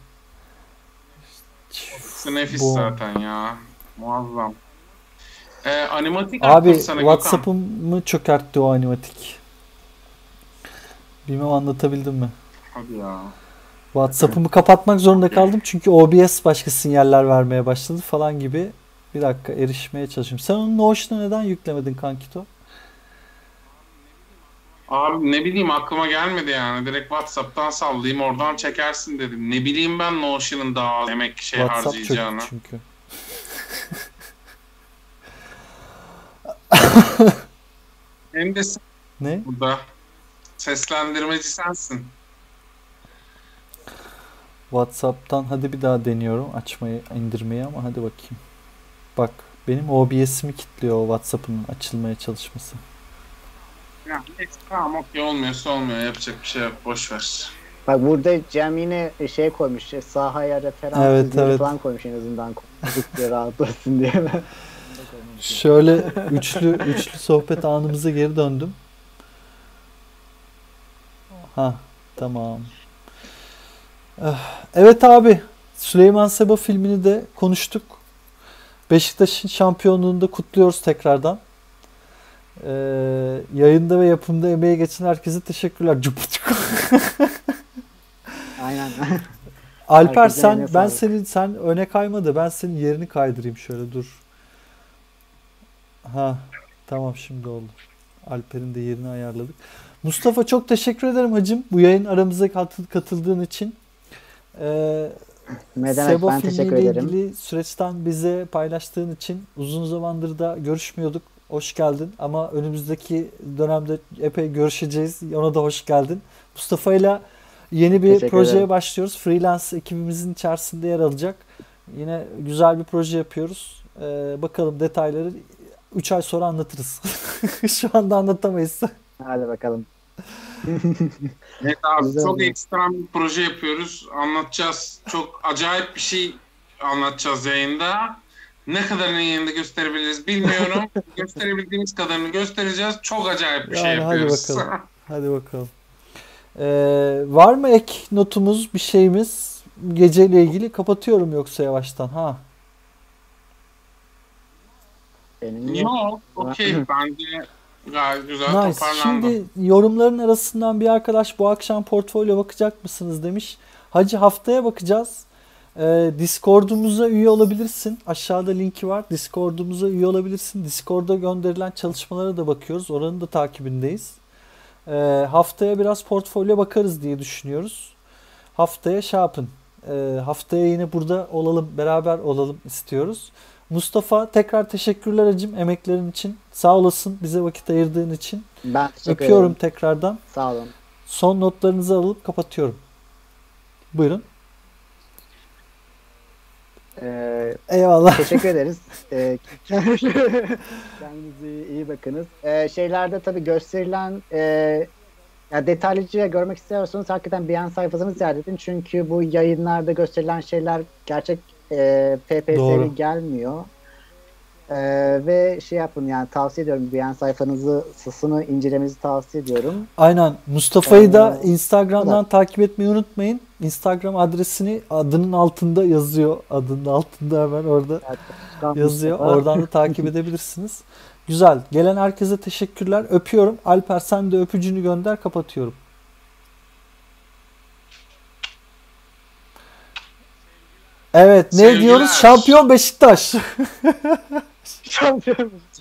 Hepsi nefis Boom. zaten ya. Muazzam. Ee, animatik Abi attım sana Gökhan. WhatsApp'ımı çökertti o animatik. Bilmem anlatabildim mi? Hadi ya. WhatsApp'ımı kapatmak zorunda kaldım çünkü O B S başka sinyaller vermeye başladı falan gibi. Bir dakika, erişmeye çalışıyorum. Sen onu Notion'a neden yüklemedin kankito? Abi ne bileyim aklıma gelmedi yani. Direkt WhatsApp'tan sallayayım oradan çekersin dedim. Ne bileyim ben Notion'ın daha az emek şey WhatsApp çöktü harcayacağını. çünkü. Hem de sen Ne? burada seslendirmeci sensin. WhatsApp'tan hadi bir daha deniyorum açmayı, indirmeyi, ama hadi bakayım. Bak, benim O B S'imi kilitliyor o WhatsApp'ın açılmaya çalışması. Ya, neyse, tamam okey olmuyorsa olmuyor. Yapacak bir şey yok. Boş ver. Bak burada Cem yine şey koymuş. Sahaya referans Evet, çizgileri evet. falan koymuş en azından. Kompozik diye rahatlasın diye. Şöyle üçlü üçlü sohbet anımıza geri döndüm. Ha, tamam. Eh, Evet abi, Süleyman Seba filmini de konuştuk. Beşiktaş'ın şampiyonluğunu da kutluyoruz tekrardan. Ee, yayında ve yapımda emeği geçen herkese teşekkürler. Cupucuk. Aynen. Alper Herkese sen eline ben sağlık. senin sen öne kaymadı. Ben senin yerini kaydırayım şöyle dur. Ha tamam şimdi oldu. Alper'in de yerini ayarladık. Mustafa çok teşekkür ederim hacım bu yayın aramıza katı- katıldığın için. Ee, Ne demek, Sebo ben teşekkür filmiyle ederim. ilgili süreçten bize paylaştığın için uzun zamandır da görüşmüyorduk. Hoş geldin ama önümüzdeki dönemde epey görüşeceğiz. Ona da hoş geldin. Mustafa'yla yeni bir Teşekkür projeye ederim. başlıyoruz. Freelance ekibimizin içerisinde yer alacak. Yine güzel bir proje yapıyoruz. Ee, bakalım detayları üç ay sonra anlatırız. Şu anda anlatamayız. Hadi bakalım. Evet abi Güzel çok oldu. ekstrem bir proje yapıyoruz. Anlatacağız. Çok acayip bir şey anlatacağız yayında. Ne kadarını yayında gösterebiliriz bilmiyorum. Gösterebildiğimiz kadarını göstereceğiz. Çok acayip bir şey Yani hadi yapıyoruz. bakalım. Hadi bakalım. Ee, var mı ek notumuz, bir şeyimiz? Geceyle ilgili kapatıyorum yoksa yavaştan. Ha. Benim yok. Yok, okey. Bence gayet güzel Nice. toparlandı. Şimdi yorumların arasından bir arkadaş bu akşam portfolyo bakacak mısınız demiş. Hacı haftaya bakacağız. Ee, Discord'umuza üye olabilirsin. Aşağıda linki var. Discord'umuza üye olabilirsin. Discord'da gönderilen çalışmalara da bakıyoruz. Oranın da takibindeyiz. Ee, haftaya biraz portfolyo bakarız diye düşünüyoruz. Haftaya şey yapın. Ee, haftaya yine burada olalım, beraber olalım istiyoruz. Mustafa tekrar teşekkürler hacım emeklerin için. Sağ olasın bize vakit ayırdığın için. Ben teşekkür Öpüyorum ederim. tekrardan. Sağ olun. Son notlarınızı alıp kapatıyorum. Buyurun. Ee, Eyvallah. Teşekkür ederiz. Ee, kendinize iyi bakınız. Ee, şeylerde tabii gösterilen e, ya detaylıca görmek istiyorsanız hakikaten Beyan sayfasını ziyaret edin. Çünkü bu yayınlarda gösterilen şeyler gerçek e, P P S'li Doğru. gelmiyor. Ee, ve şey yapın yani tavsiye ediyorum. Beyan sayfanızı sısını incelemenizi tavsiye ediyorum. Aynen. Mustafa'yı da Ee, Instagram'dan bu takip etmeyi unutmayın. Instagram adresini adının altında yazıyor. Adının altında hemen orada yazıyor. Oradan da takip edebilirsiniz. Güzel. Gelen herkese teşekkürler. Öpüyorum. Alper sen de öpücüğünü gönder. Kapatıyorum. Evet. Ne Sevgiler. diyoruz? Şampiyon Beşiktaş. Şampiyon.